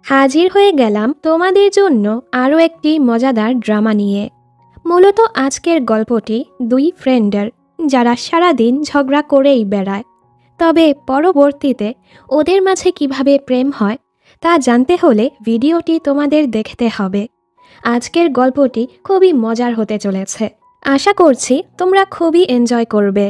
হাজির হয়ে গেলাম তোমাদের জন্য আরও একটি মজাদার ড্রামা নিয়ে। মূলত আজকের গল্পটি দুই ফ্রেন্ডের, যারা সারাদিন ঝগড়া করেই বেড়ায়। তবে পরবর্তীতে ওদের মাঝে কিভাবে প্রেম হয় তা জানতে হলে ভিডিওটি তোমাদের দেখতে হবে। আজকের গল্পটি খুবই মজার হতে চলেছে। আশা করছি তোমরা খুবই এনজয় করবে।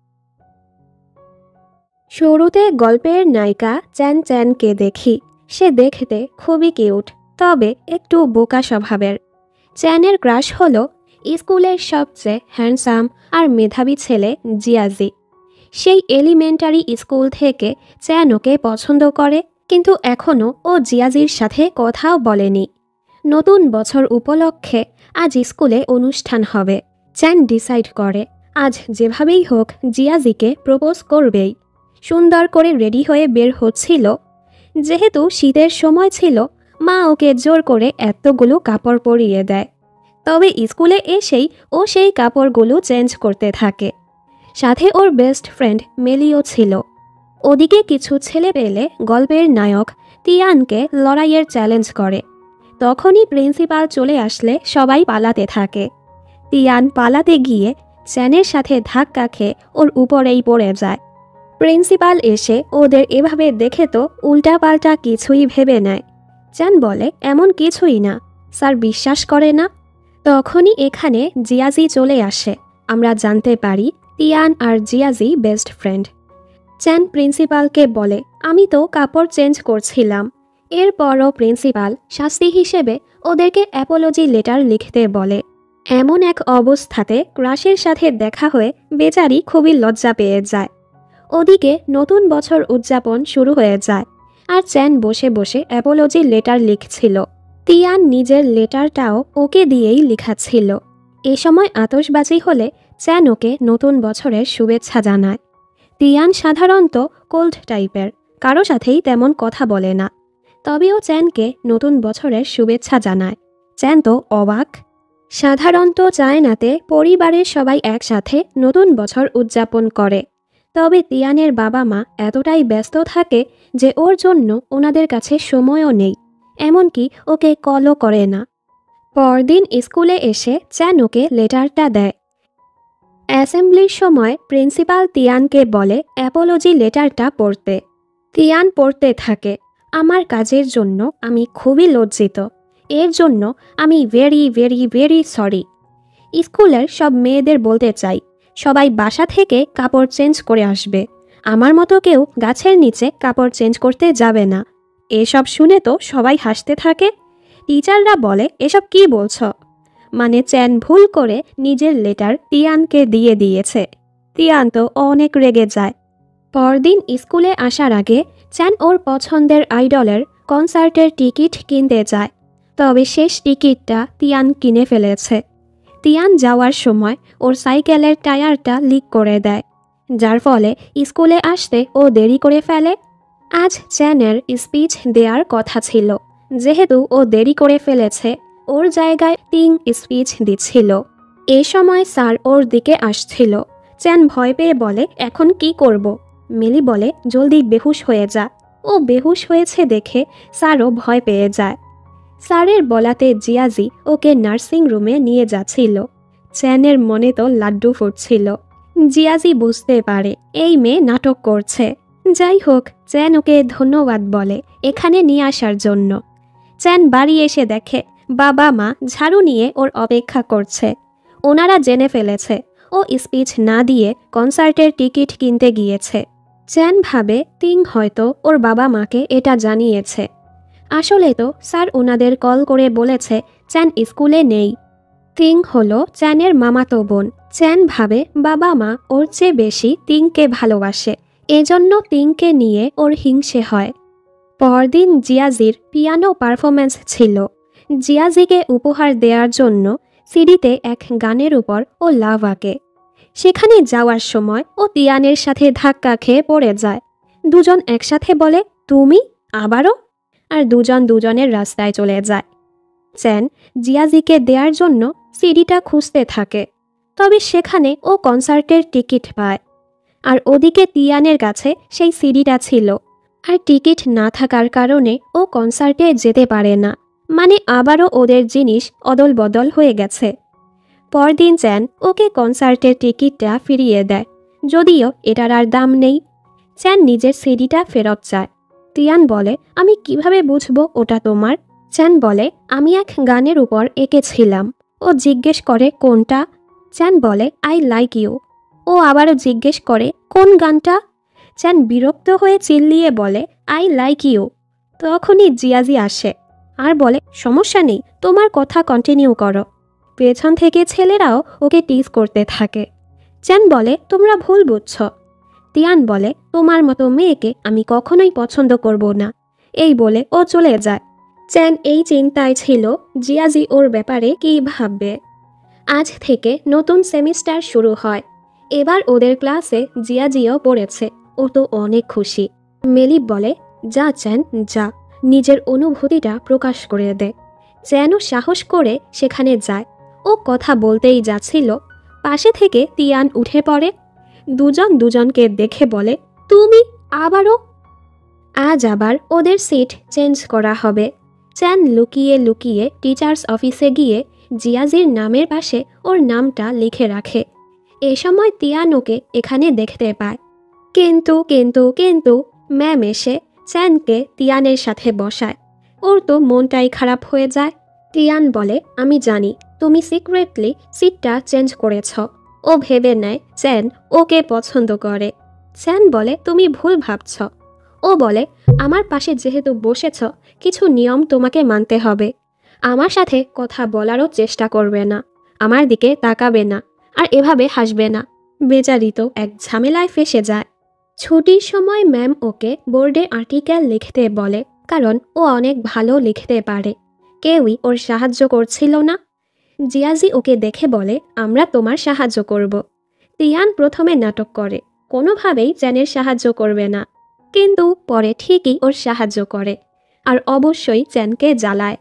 শুরুতে গল্পের নায়িকা চ্যান চ্যানকে দেখি। সে দেখতে খুবই কিউট, তবে একটু বোকা স্বভাবের। চ্যানের ক্রাশ হলো স্কুলের সবচেয়ে হ্যান্ডসাম আর মেধাবী ছেলে জিয়াজি। সেই এলিমেন্টারি স্কুল থেকে চ্যান ওকে পছন্দ করে, কিন্তু এখনও ও জিয়াজির সাথে কথাও বলেনি। নতুন বছর উপলক্ষে আজ স্কুলে অনুষ্ঠান হবে। চ্যান ডিসাইড করে আজ যেভাবেই হোক জিয়াজিকে প্রপোজ করবেই। সুন্দর করে রেডি হয়ে বের হচ্ছিল। যেহেতু শীতের সময় ছিল, মা ওকে জোর করে এতগুলো কাপড় পরিয়ে দেয়। তবে স্কুলে এসেই ও সেই কাপড়গুলো চেঞ্জ করতে থাকে। সাথে ওর বেস্ট ফ্রেন্ড মেলিও ছিল। ওদিকে কিছু ছেলে পেলে গল্পের নায়ক তিয়ানকে লড়াইয়ের চ্যালেঞ্জ করে। তখনই প্রিন্সিপাল চলে আসলে সবাই পালাতে থাকে। তিয়ান পালাতে গিয়ে চ্যানের সাথে ধাক্কা খেয়ে ওর উপরেই পড়ে যায়। প্রিন্সিপাল এসে ওদের এভাবে দেখে তো উল্টাপাল্টা কিছুই ভেবে নেয়। চ্যান বলে এমন কিছুই না, স্যার বিশ্বাস করে না। তখনই এখানে জিয়াজি চলে আসে। আমরা জানতে পারি তিয়ান আর জিয়াজি বেস্ট ফ্রেন্ড। চ্যান প্রিন্সিপালকে বলে আমি তো কাপড় চেঞ্জ করছিলাম। এরপরও প্রিন্সিপাল শাস্তি হিসেবে ওদেরকে অ্যাপোলজি লেটার লিখতে বলে। এমন এক অবস্থাতে ক্রাশের সাথে দেখা হয়ে বেচারি খুবই লজ্জা পেয়ে যায়। ওদিকে নতুন বছর উদযাপন শুরু হয়ে যায়, আর চ্যান বসে বসে অ্যাপোলজি লেটার লিখছিল। তিয়ান নিজের লেটারটাও ওকে দিয়েই লিখাচ্ছিল। এ সময় আতশবাজি হলে চ্যান ওকে নতুন বছরের শুভেচ্ছা জানায়। তিয়ান সাধারণত কোল্ড টাইপের, কারো সাথেই তেমন কথা বলে না। তবেও চ্যানকে নতুন বছরের শুভেচ্ছা জানায়। চ্যান তো অবাক। সাধারণত চায়নাতে পরিবারের সবাই একসাথে নতুন বছর উদযাপন করে। তবে তিয়ানের বাবা মা এতটাই ব্যস্ত থাকে যে ওর জন্য ওনাদের কাছে সময়ও নেই, এমনকি ওকে কলও করে না। পরদিন স্কুলে এসে চ্যান ওকে লেটারটা দেয়। অ্যাসেম্বলির সময় প্রিন্সিপাল তিয়ানকে বলে অ্যাপোলজি লেটারটা পড়তে। তিয়ান পড়তে থাকে, আমার কাজের জন্য আমি খুবই লজ্জিত। এর জন্য আমি ভেরি ভেরি ভেরি সরি। স্কুলের সব মেয়েদের বলতে চাই, সবাই বাসা থেকে কাপড় চেঞ্জ করে আসবে। আমার মতো কেউ গাছের নিচে কাপড় চেঞ্জ করতে যাবে না। এসব শুনে তো সবাই হাসতে থাকে। টিচাররা বলে এসব কি বলছ? মানে চ্যান ভুল করে নিজের লেটার তিয়ানকে দিয়ে দিয়েছে। তিয়ান তো অনেক রেগে যায়। পরদিন স্কুলে আসার আগে চ্যান ওর পছন্দের আইডলের কনসার্টের টিকিট কিনতে যায়। তবে শেষ টিকিটটা তিয়ান কিনে ফেলেছে। তিয়ান যাওয়ার সময় ওর সাইকেলের টায়ারটা লিক করে দেয়, যার ফলে স্কুলে আসতে ও দেরি করে ফেলে। আজ চ্যানের স্পিচ দেওয়ার কথা ছিল, যেহেতু ও দেরি করে ফেলেছে ওর জায়গায় টিং স্পিচ দিচ্ছিল। এ সময় স্যার ওর দিকে আসছিল। চ্যান ভয় পেয়ে বলে এখন কি করব? মিলি বলে জলদি বেহুশ হয়ে যা। ও বেহুশ হয়েছে দেখে স্যারও ভয় পেয়ে যায়। স্যারের বলাতে জিয়াজি ওকে নার্সিং রুমে নিয়ে যাচ্ছিল। চ্যানের মনে তো লাড্ডু ফুটছিল। জিয়াজি বুঝতে পারে এই মেয়ে নাটক করছে। যাই হোক, চ্যান ওকে ধন্যবাদ বলে এখানে নিয়ে আসার জন্য। চ্যান বাড়ি এসে দেখে বাবা মা ঝাড়ু নিয়ে ওর অপেক্ষা করছে। ওনারা জেনে ফেলেছে ও স্পিচ না দিয়ে কনসার্টের টিকিট কিনতে গিয়েছে। চ্যান ভাবে তিং হয়তো ওর বাবা মাকে এটা জানিয়েছে। আসলে তো স্যার ওনাদের কল করে বলেছে চ্যান স্কুলে নেই। তিং হলো চ্যানের মামাতো বোন। চ্যান ভাবে বাবা মা ওর চেয়ে বেশি তিংকে ভালোবাসে, এজন্য তিংকে নিয়ে ওর হিংসে হয়। পরদিন জিয়াজির পিয়ানো পারফরম্যান্স ছিল। জিয়াজিকে উপহার দেওয়ার জন্য সিডিতে এক গানের উপর ও লাভ আঁকে। সেখানে যাওয়ার সময় ও তিয়ানের সাথে ধাক্কা খেয়ে পড়ে যায়। দুজন একসাথে বলে তুমি আবারও, আর দুজন দুজনের রাস্তায় চলে যায়। চ্যান জিয়াজিকে দেওয়ার জন্য সিডিটা খুঁজতে থাকে। তবে সেখানে ও কনসার্টের টিকিট পায়। আর ওদিকে তিয়ানের কাছে সেই সিডিটা ছিল। আর টিকিট না থাকার কারণে ও কনসার্টে যেতে পারে না। মানে আবারও ওদের জিনিস অদল বদল হয়ে গেছে। পরদিন চ্যান ওকে কনসার্টের টিকিটটা ফিরিয়ে দেয়, যদিও এটার আর দাম নেই। চ্যান নিজের সিডিটা ফেরত চায়। তিয়ান বলে, আমি কিভাবে বুঝবো ওটা তোমার? চ্যান বলে, আমি এক গানের উপর এঁকেছিলাম। ও জিজ্ঞেস করে কোনটা? চ্যান বলে, আই লাইক ইউ। ও আবারও জিজ্ঞেস করে কোন গানটা? চ্যান বিরক্ত হয়ে চিল্লিয়ে বলে, আই লাইক ইউ। তখনই জিয়াজি আসে আর বলে, সমস্যা নেই, তোমার কথা কন্টিনিউ করো। পেছন থেকে ছেলেরাও ওকে টিজ করতে থাকে। চ্যান বলে, তোমরা ভুল বুঝছ। তিয়ান বলে, তোমার মতো মেয়েকে আমি কখনোই পছন্দ করব না। এই বলে ও চলে যায়। চ্যান এই চিন্তায় ছিল জিয়াজি ওর ব্যাপারে কী ভাববে। আজ থেকে নতুন সেমিস্টার শুরু হয়। এবার ওদের ক্লাসে জিয়াজিও পড়েছে। ও তো অনেক খুশি। মেলি বলে, যা চ্যান যা, নিজের অনুভূতিটা প্রকাশ করে দে। চ্যানও সাহস করে সেখানে যায়। ও কথা বলতেই যাচ্ছিল, পাশে থেকে তিয়ান উঠে পড়ে। দুজন দুজনকে দেখে বলে, তুমি আবারও? আজ আবার ওদের সিট চেঞ্জ করা হবে। চ্যান লুকিয়ে লুকিয়ে টিচার্স অফিসে গিয়ে জিয়াজির নামের পাশে ওর নামটা লিখে রাখে। এ সময় তিয়ান ওকে এখানে দেখতে পায়। কিন্তু কিন্তু কিন্তু ম্যাম এসে চ্যানকে তিয়ানের সাথে বসায়। ওর তো মনটাই খারাপ হয়ে যায়। তিয়ান বলে, আমি জানি তুমি সিক্রেটলি সিটটা চেঞ্জ করেছ। ও ভেবে নেয় চ্যান ওকে পছন্দ করে। চ্যান বলে, তুমি ভুল ভাবছ। ও বলে, আমার পাশে যেহেতু বসেছ, কিছু নিয়ম তোমাকে মানতে হবে। আমার সাথে কথা বলারও চেষ্টা করবে না, আমার দিকে তাকাবে না, আর এভাবে হাসবে না। বেচারি তো এক ঝামেলায় ফেসে যায়। ছুটির সময় ম্যাম ওকে বোর্ডে আর্টিকেল লিখতে বলে, কারণ ও অনেক ভালো লিখতে পারে। কেউই ওর সাহায্য করছিল না। জিয়াজি ওকে দেখে বলে, আমরা তোমার সাহায্য করব। তিয়ান প্রথমে নাটক করে, কোনোভাবেই চ্যানের সাহায্য করবে না, কিন্তু পরে ঠিকই ওর সাহায্য করে, আর অবশ্যই চ্যানকে জ্বালায়।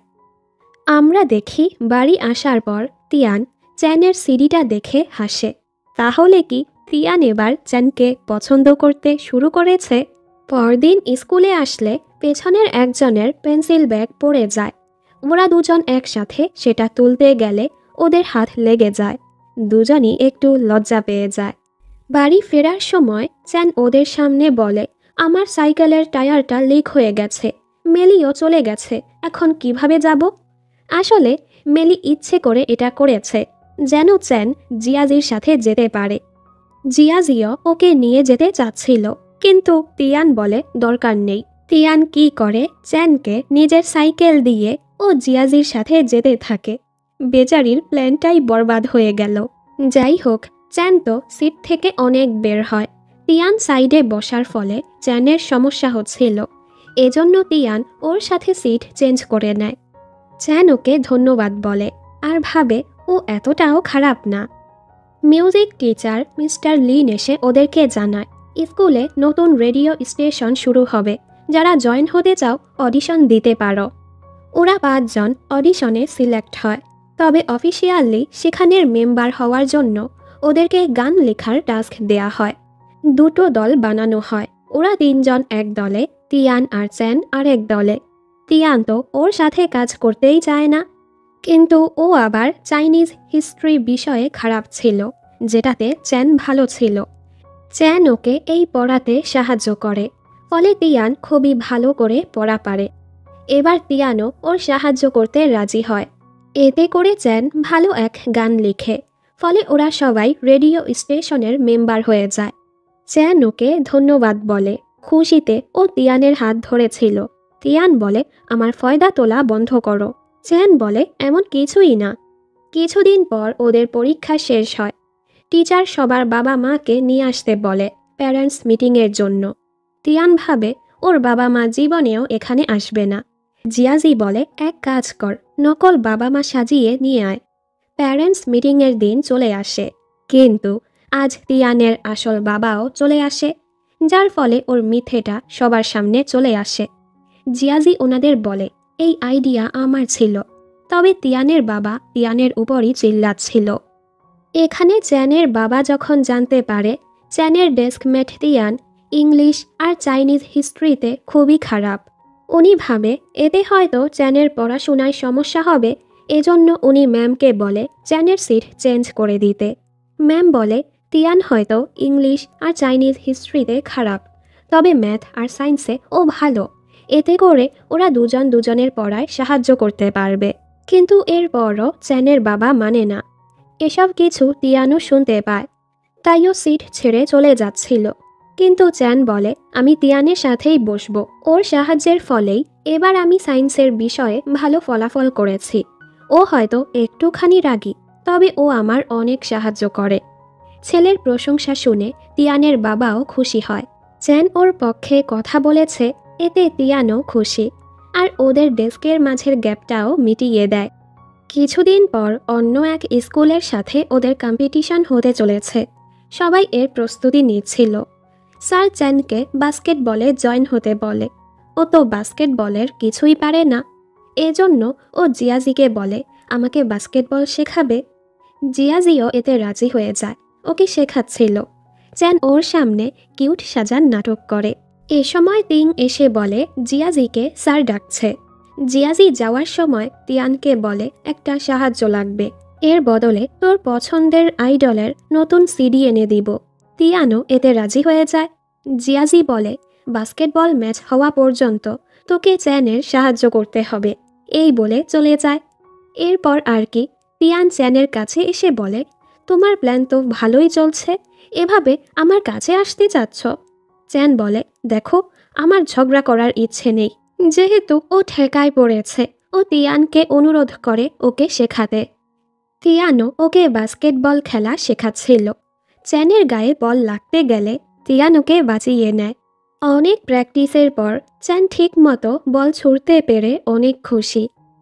আমরা দেখি বাড়ি আসার পর তিয়ান চ্যানের সিডিটা দেখে হাসে। তাহলে কি তিয়ান এবার চ্যানকে পছন্দ করতে শুরু করেছে? পরদিন স্কুলে আসলে পেছনের একজনের পেন্সিল ব্যাগ পড়ে যায়। ওরা দুজন একসাথে সেটা তুলতে গেলে ওদের হাত লেগে যায়। দুজনই একটু লজ্জা পেয়ে যায়। বাড়ি ফেরার সময় চ্যান ওদের সামনে বলে, আমার সাইকেলের টায়ারটা লিক হয়ে গেছে, মেলিও চলে গেছে, এখন কিভাবে যাব? আসলে মেলি ইচ্ছে করে এটা করেছে, যেন চ্যান জিয়াজির সাথে যেতে পারে। জিয়াজিও ওকে নিয়ে যেতে চাচ্ছিল, কিন্তু তিয়ান বলে দরকার নেই। তিয়ান কি করে, চ্যানকে নিজের সাইকেল দিয়ে ও জিয়াজির সাথে যেতে থাকে। বেচারির প্ল্যানটাই বরবাদ হয়ে গেল। যাই হোক, চ্যান তো সিট থেকে অনেক বের হয়। তিয়ান সাইডে বসার ফলে চ্যানের সমস্যা হচ্ছিল, এজন্য তিয়ান ওর সাথে সিট চেঞ্জ করে নেয়। চ্যান ওকে ধন্যবাদ বলে আর ভাবে ও এতটাও খারাপ না। মিউজিক টিচার মিস্টার লিন এসে ওদেরকে জানায়, স্কুলে নতুন রেডিও স্টেশন শুরু হবে, যারা জয়েন হতে চাও অডিশন দিতে পারো। ওরা 5 জন অডিশনে সিলেক্ট হয়, তবে অফিসিয়ালি সেখানের মেম্বার হওয়ার জন্য ওদেরকে গান লেখার টাস্ক দেয়া হয়। 2টো দল বানানো হয়। ওরা 3 জন এক দলে, তিয়ান আর চ্যান আরেক দলে। তিয়ান তো ওর সাথে কাজ করতেই চায় না, কিন্তু ও আবার চাইনিজ হিস্ট্রি বিষয়ে খারাপ ছিল, যেটাতে চ্যান ভালো ছিল। চ্যান ওকে এই পড়াতে সাহায্য করে, ফলে তিয়ান খুবই ভালো করে পড়া পারে। এবার তিয়ানও ওর সাহায্য করতে রাজি হয়। এতে করে চ্যান ভালো এক গান লিখে, ফলে ওরা সবাই রেডিও স্টেশনের মেম্বার হয়ে যায়। চ্যান ওকে ধন্যবাদ বলে, খুশিতে ও তিয়ানের হাত ধরেছিল। তিয়ান বলে, আমার ফয়দা তোলা বন্ধ করো। চ্যান বলে, এমন কিছুই না। কিছুদিন পর ওদের পরীক্ষা শেষ হয়। টিচার সবার বাবা মাকে নিয়ে আসতে বলে প্যারেন্টস মিটিংয়ের জন্য। তিয়ান ভাবে ওর বাবা মা জীবনেও এখানে আসবে না। জিয়াজি বলে, এক কাজ কর, নকল বাবা মা সাজিয়ে নিয়ে আয়। প্যারেন্টস মিটিংয়ের দিন চলে আসে, কিন্তু আজ তিয়ানের আসল বাবাও চলে আসে, যার ফলে ওর মিথ্যেটা সবার সামনে চলে আসে। জিয়াজি ওনাদের বলে, এই আইডিয়া আমার ছিল, তবে তিয়ানের বাবা তিয়ানের উপরই চিল্লাচ্ছিল। এখানে চ্যানের বাবা যখন জানতে পারে চ্যানের ডেস্কমেট তিয়ান ইংলিশ আর চাইনিজ হিস্ট্রিতে খুবই খারাপ। উনি ভাবে এতে হয়তো চ্যানের পড়াশোনায় সমস্যা হবে, এজন্য উনি ম্যামকে বলে চ্যানের সিট চেঞ্জ করে দিতে। ম্যাম বলে তিয়ান হয়তো ইংলিশ আর চাইনিজ হিস্ট্রিতে খারাপ, তবে ম্যাথ আর সায়েন্সে ও ভালো, এতে করে ওরা দুজন দুজনের পড়ায় সাহায্য করতে পারবে। কিন্তু এরপরও চ্যানের বাবা মানে না। এসব কিছু তিয়ানও শুনতে পায়, তাইও সিট ছেড়ে চলে যাচ্ছিল। কিন্তু চ্যান বলে আমি তিয়ানের সাথেই বসবো, ওর সাহায্যের ফলেই এবার আমি সায়েন্সের বিষয়ে ভালো ফলাফল করেছি। ও হয়তো একটুখানি রাগী, তবে ও আমার অনেক সাহায্য করে। ছেলের প্রশংসা শুনে তিয়ানের বাবাও খুশি হয়। চ্যান ওর পক্ষে কথা বলেছে, এতে তিয়ানও খুশি, আর ওদের ডেস্কের মাঝের গ্যাপটাও মিটিয়ে দেয়। কিছুদিন পর অন্য এক স্কুলের সাথে ওদের কম্পিটিশন হতে চলেছে। সবাই এর প্রস্তুতি নিচ্ছিল। স্যার চ্যানকে বাস্কেটবলে জয়েন হতে বলে। ও তো বাস্কেটবলের কিছুই পারে না, এজন্য ও জিয়াজিকে বলে আমাকে বাস্কেটবল শেখাবে। জিয়াজিও এতে রাজি হয়ে যায়, ওকে শেখাচ্ছিল। চ্যান ওর সামনে কিউট সাজার নাটক করে। এ সময় তিং এসে বলে জিয়াজিকে স্যার ডাকছে। জিয়াজি যাওয়ার সময় তিয়ানকে বলে একটা সাহায্য লাগবে, এর বদলে তোর পছন্দের আইডলের নতুন সিডি এনে দিব। তিয়ানও এতে রাজি হয়ে যায়। জিয়াজি বলে বাস্কেটবল ম্যাচ হওয়া পর্যন্ত তোকে চ্যানের সাহায্য করতে হবে, এই বলে চলে যায়। এরপর আর কি, তিয়ান চ্যানের কাছে এসে বলে তোমার প্ল্যান তো ভালোই চলছে, এভাবে আমার কাছে আসতে চাচ্ছ? চ্যান বলে দেখো, আমার ঝগড়া করার ইচ্ছে নেই। যেহেতু ও ঠেকায় পড়েছে, ও তিয়ানকে অনুরোধ করে ওকে শেখাতে। তিয়ানও ওকে বাস্কেটবল খেলা শেখাচ্ছিল। চ্যানের গায়ে বল লাগতে গেলে তিয়ান ওকে বাঁচিয়ে নেয়। অনেক প্র্যাকটিসের পর চ্যান ঠিক মতো বল ছুঁড়তে পেরে অনেক খুশি।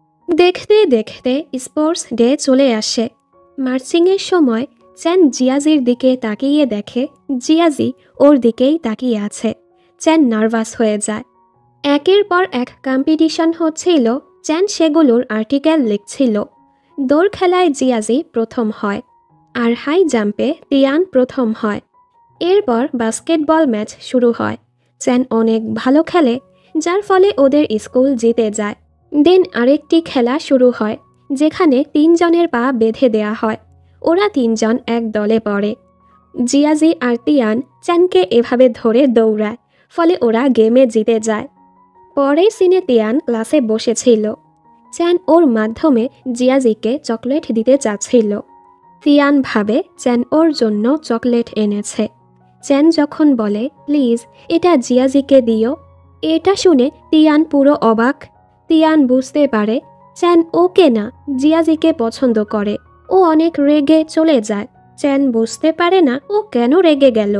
দেখতে দেখতে স্পোর্টস ডে চলে আসে। মার্চিংয়ের সময় চ্যান জিয়াজির দিকে তাকিয়ে দেখে জিয়াজি ওর দিকেই তাকিয়ে আছে। চ্যান নার্ভাস হয়ে যায়। একের পর এক কম্পিটিশন হচ্ছিল, চ্যান সেগুলোর আর্টিকেল লিখছিল। দৌড় খেলায় জিয়াজি প্রথম হয়, আর হাই জাম্পে তিয়ান প্রথম হয়। এরপর বাস্কেটবল ম্যাচ শুরু হয়। চ্যান অনেক ভালো খেলে, যার ফলে ওদের স্কুল জিতে যায়। দেন আরেকটি খেলা শুরু হয়, যেখানে 3 জনের পা বেঁধে দেয়া হয়। ওরা 3 জন এক দলে পড়ে। জিয়াজি আর তিয়ান চ্যানকে এভাবে ধরে দৌড়ায়, ফলে ওরা গেমে জিতে যায়। পরের সিনে তিয়ান ক্লাসে বসেছিল। চ্যান ওর মাধ্যমে জিয়াজিকে চকলেট দিতে চাচ্ছিল। তিয়ান ভাবে চ্যান ওর জন্য চকলেট এনেছে। চ্যান যখন বলে প্লিজ এটা জিয়াজিকে দিও, এটা শুনে তিয়ান পুরো অবাক। তিয়ান বুঝতে পারে চ্যান ওকে না, জিয়াজিকে পছন্দ করে। ও অনেক রেগে চলে যায়। চ্যান বুঝতে পারে না ও কেন রেগে গেল।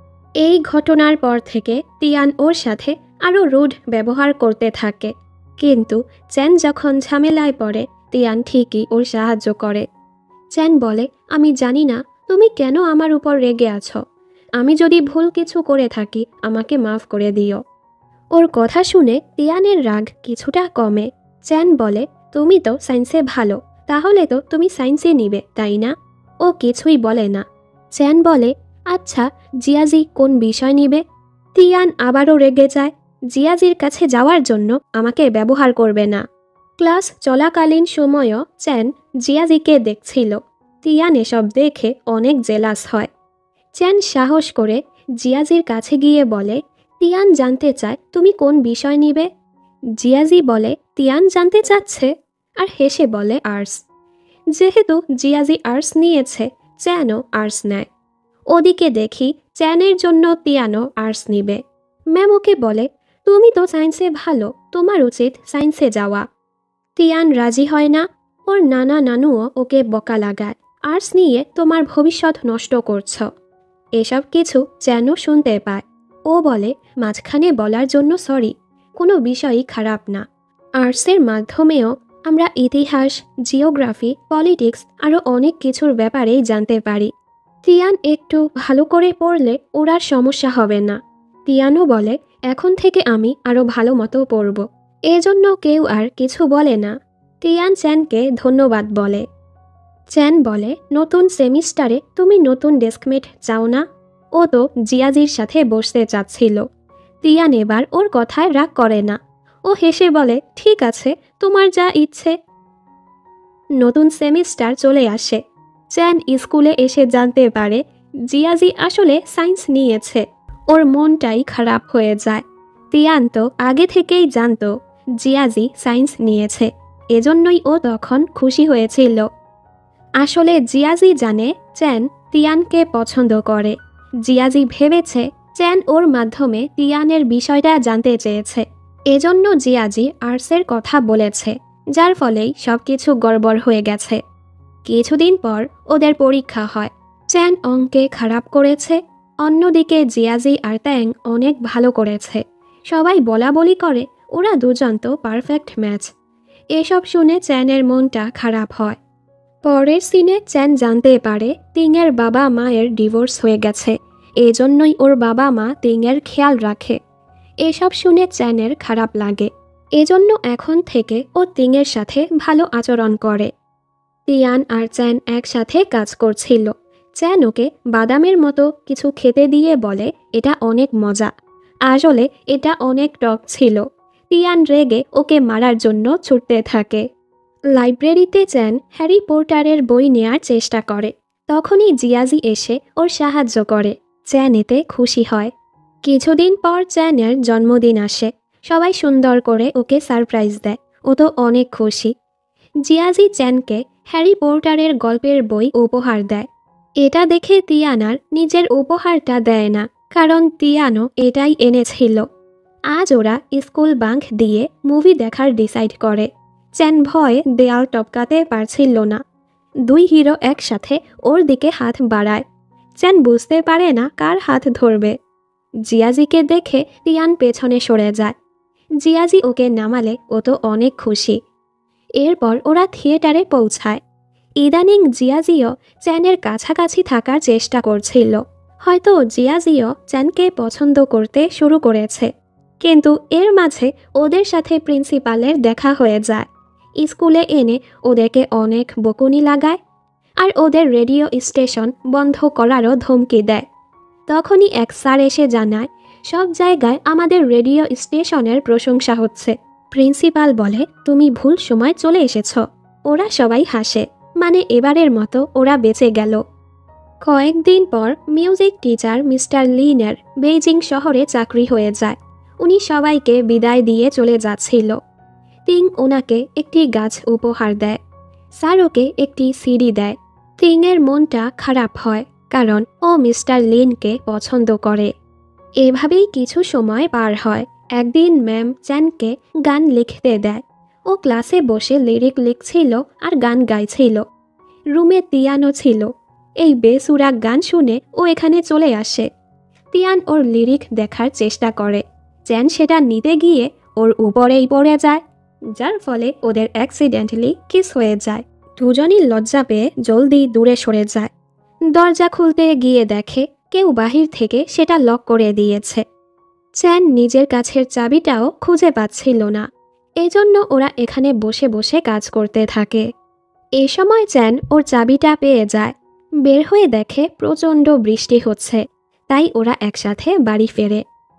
এই ঘটনার পর থেকে তিয়ান ওর সাথে আরও রুড ব্যবহার করতে থাকে। কিন্তু চ্যান যখন ঝামেলায় পড়ে তিয়ান ঠিকই ওর সাহায্য করে। চ্যান বলে আমি জানি না তুমি কেন আমার উপর রেগে আছো, আমি যদি ভুল কিছু করে থাকি আমাকে মাফ করে দিও। ওর কথা শুনে তিয়ানের রাগ কিছুটা কমে। চ্যান বলে তুমি তো সায়েন্সে ভালো, তাহলে তো তুমি সায়েন্সে নিবে তাই না? ও কিছুই বলে না। চ্যান বলে আচ্ছা জিয়াজি কোন বিষয় নিবে? তিয়ান আবারও রেগে যায়। জিয়াজির কাছে যাওয়ার জন্য আমাকে ব্যবহার করবে না। ক্লাস চলাকালীন সময়ও চ্যান জিয়াজিকে দেখছিল। তিয়ান এসব দেখে অনেক জেলাস হয়। চ্যান সাহস করে জিয়াজির কাছে গিয়ে বলে তিয়ান জানতে চায় তুমি কোন বিষয় নিবে? জিয়াজি বলে তিয়ান জানতে চাচ্ছে, আর হেসে বলে আর্টস। যেহেতু জিয়াজি আর্টস নিয়েছে, চ্যানও আর্টস নেয়। ওদিকে দেখি চ্যানের জন্য তিয়ানও আর্টস নিবে। ম্যাম ওকে বলে তুমি তো সায়েন্সে ভালো, তোমার উচিত সায়েন্সে যাওয়া। তিয়ান রাজি হয় না। ওর নানা নানুও ওকে বকা লাগায়, আর্টস নিয়ে তোমার ভবিষ্যৎ নষ্ট করছ। এসব কিছু চ্যানও শুনতে পায়। ও বলে মাঝখানে বলার জন্য সরি, কোনো বিষয়ই খারাপ না। আর্টসের মাধ্যমেও আমরা ইতিহাস, জিওগ্রাফি, পলিটিক্স আরও অনেক কিছুর ব্যাপারেই জানতে পারি। তিয়ান একটু ভালো করে পড়লে ওর আর সমস্যা হবে না। তিয়ানও বলে এখন থেকে আমি আরও ভালো মতো পড়ব, এজন্য কেউ আর কিছু বলে না। তিয়ান চ্যানকে ধন্যবাদ বলে। চ্যান বলে নতুন সেমিস্টারে তুমি নতুন ডেস্কমেট চাও না? ও তো জিয়াজির সাথে বসতে চাচ্ছিল। তিয়ান এবার ওর কথায় রাগ করে না। ও হেসে বলে, ঠিক আছে, তোমার যা ইচ্ছে। নতুন সেমিস্টার চলে আসে। চ্যান স্কুলে এসে জানতে পারে জিয়াজি আসলে সায়েন্স নিয়েছে। ওর মনটাই খারাপ হয়ে যায়। তিয়ান তো আগে থেকেই জানতো জিয়াজি সায়েন্স নিয়েছে, এজন্যই ও তখন খুশি হয়েছিল। আসলে জিয়াজি জানে চ্যান তিয়ানকে পছন্দ করে। জিয়াজি ভেবেছে চ্যান ওর মাধ্যমে তিয়ানের বিষয়টা জানতে চেয়েছে, এজন্য জিয়াজি আর্টসের কথা বলেছে, যার ফলেই সবকিছু গড়বড় হয়ে গেছে। কিছুদিন পর ওদের পরীক্ষা হয়। চ্যান অঙ্কে খারাপ করেছে, অন্যদিকে জিয়াজি আর ট্যাং অনেক ভালো করেছে। সবাই বলাবলি করে ওরা দুজন তো পারফেক্ট ম্যাচ। এসব শুনে চ্যানের মনটা খারাপ হয়। পরের সিনে চ্যান জানতে পারে তিংয়ের বাবা মায়ের ডিভোর্স হয়ে গেছে, এজন্যই ওর বাবা মা তিংয়ের খেয়াল রাখে। এসব শুনে চ্যানের খারাপ লাগে, এজন্য এখন থেকে ও তিংয়ের সাথে ভালো আচরণ করে। তিয়ান আর চ্যান একসাথে কাজ করছিল। চ্যান ওকে বাদামের মতো কিছু খেতে দিয়ে বলে এটা অনেক মজা, আসলে এটা অনেক টক ছিল। তিয়ান রেগে ওকে মারার জন্য ছুটতে থাকে। লাইব্রেরিতে চ্যান হ্যারি পটারের বই নেয়ার চেষ্টা করে, তখনই জিয়াজি এসে ওর সাহায্য করে। চ্যান এতে খুশি হয়। কিছুদিন পর চ্যানের জন্মদিন আসে। সবাই সুন্দর করে ওকে সারপ্রাইজ দেয়, ও তো অনেক খুশি। জিয়াজি চ্যানকে হ্যারি পটারের গল্পের বই উপহার দেয়। এটা দেখে তিয়ান আর নিজের উপহারটা দেয় না, কারণ তিয়ানও এটাই এনেছিল। আজ ওরা স্কুল বাঙ্ক দিয়ে মুভি দেখার ডিসাইড করে। চ্যান ভয়ে দেয়াল টপকাতে পারছিল না। দুই হিরো একসাথে ওর দিকে হাত বাড়ায়। চ্যান বুঝতে পারে না কার হাত ধরবে। জিয়াজিকে দেখে তিয়ান পেছনে সরে যায়। জিয়াজি ওকে নামালে ও তো অনেক খুশি। এরপর ওরা থিয়েটারে পৌঁছায়। ইদানিং জিয়াজিও চ্যানের কাছাকাছি থাকার চেষ্টা করছিল। হয়তো জিয়াজিও চ্যানকে পছন্দ করতে শুরু করেছে, কিন্তু এর মাঝে ওদের সাথে প্রিন্সিপালের দেখা হয়ে যায়। স্কুলে এনে ওদেরকে অনেক বকুনি লাগায়, আর ওদের রেডিও স্টেশন বন্ধ করারও ধমকি দেয়। তখনই এক স্যার এসে জানায় সব জায়গায় আমাদের রেডিও স্টেশনের প্রশংসা হচ্ছে। প্রিন্সিপাল বলে তুমি ভুল সময় চলে এসেছ। ওরা সবাই হাসে, মানে এবারের মতো ওরা বেঁচে গেল। কয়েকদিন পর মিউজিক টিচার মিস্টার লিনের বেইজিং শহরে চাকরি হয়ে যায়। উনি সবাইকে বিদায় দিয়ে চলে যাচ্ছিল। তিং ওনাকে একটি গাছ উপহার দেয়। স্যার ওকে একটি সিডি দেয়। তিংয়ের মনটা খারাপ হয়, কারণ ও মিস্টার লিনকে পছন্দ করে। এভাবেই কিছু সময় পার হয়। একদিন ম্যাম চ্যানকে গান লিখতে দেয়। ও ক্লাসে বসে লিরিক লিখছিল আর গান গাইছিল। রুমে তিয়ানও ছিল। এই বেসুরা গান শুনে ও এখানে চলে আসে। তিয়ান ওর লিরিক দেখার চেষ্টা করে। চ্যান সেটা নিতে গিয়ে ওর উপরেই পড়ে যায়, যার ফলে ওদের অ্যাক্সিডেন্টালি কিস হয়ে যায়। দুজনই লজ্জা পেয়ে জলদি দূরে সরে যায়। দরজা খুলতে গিয়ে দেখে কেউ বাহির থেকে সেটা লক করে দিয়েছে। চ্যান নিজের কাছের চাবিটাও খুঁজে পাচ্ছিল না, এজন্য ওরা এখানে বসে বসে কাজ করতে থাকে। এ সময় চ্যান ওর চাবিটা পেয়ে যায়। বের হয়ে দেখে প্রচণ্ড বৃষ্টি হচ্ছে, তাই ওরা একসাথে বাড়ি ফেরে।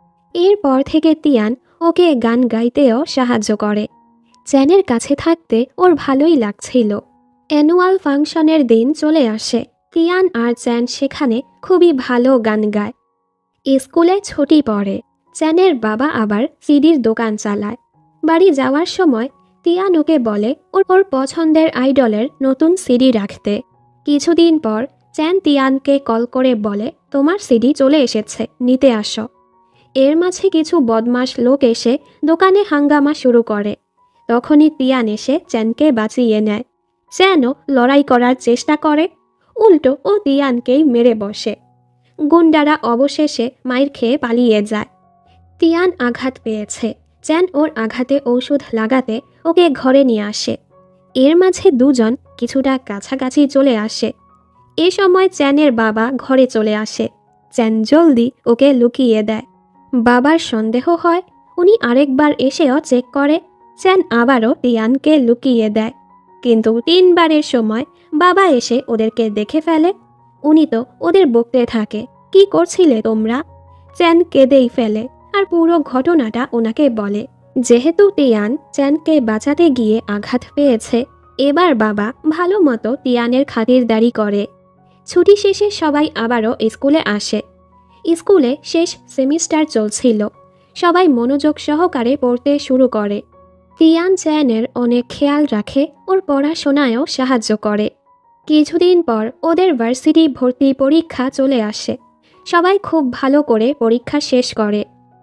এরপর থেকে তিয়ান ওকে গান গাইতেও সাহায্য করে। চ্যানের কাছে থাকতে ওর ভালোই লাগছিল। অ্যানুয়াল ফাংশনের দিন চলে আসে। তিয়ান আর চ্যান সেখানে খুবই ভালো গান গায়। স্কুলে ছুটি পড়ে। চ্যানের বাবা আবার সিডির দোকান চালায়। বাড়ি যাওয়ার সময় তিয়ান ওকে বলে ওর পছন্দের আইডলের নতুন সিডি রাখতে। কিছুদিন পর চ্যান তিয়ানকে কল করে বলে তোমার সিডি চলে এসেছে, নিতে আসো। এর মাঝে কিছু বদমাশ লোক এসে দোকানে হাঙ্গামা শুরু করে। তখনই তিয়ান এসে চ্যানকে বাঁচিয়ে নেয়। চ্যানও লড়াই করার চেষ্টা করে, উল্টো ও তিয়ানকেই মেরে বসে। গুন্ডারা অবশেষে মাইর খেয়ে পালিয়ে যায়। তিয়ান আঘাত পেয়েছে। চ্যান ওর আঘাতে ঔষধ লাগাতে ওকে ঘরে নিয়ে আসে। এর মাঝে দুজন কিছুটা কাছাকাছি চলে আসে। এ সময় চ্যানের বাবা ঘরে চলে আসে। চ্যান জলদি ওকে লুকিয়ে দেয়। বাবার সন্দেহ হয়, উনি আরেকবার এসেও চেক করে। চ্যান আবারও তিয়ানকে লুকিয়ে দেয়, কিন্তু 3বারের সময় বাবা এসে ওদেরকে দেখে ফেলে। উনি তো ওদের বকতে থাকে, কি করছিলে তোমরা? চ্যান কেঁদেই ফেলে আর পুরো ঘটনাটা ওনাকে বলে। যেহেতু তিয়ান চ্যানকে বাঁচাতে গিয়ে আঘাত পেয়েছে, এবার বাবা ভালো মতো তিয়ানের খাতিরদারি করে। ছুটি শেষে সবাই আবারও স্কুলে আসে। স্কুলে শেষ সেমিস্টার চলছিল, সবাই মনোযোগ সহকারে পড়তে শুরু করে। তিয়ান চ্যানের অনেক খেয়াল রাখে, ওর পড়াশোনায়ও সাহায্য করে। কিছুদিন পর ওদের ভার্সিটি ভর্তি পরীক্ষা চলে আসে। সবাই খুব ভালো করে পরীক্ষা শেষ করে।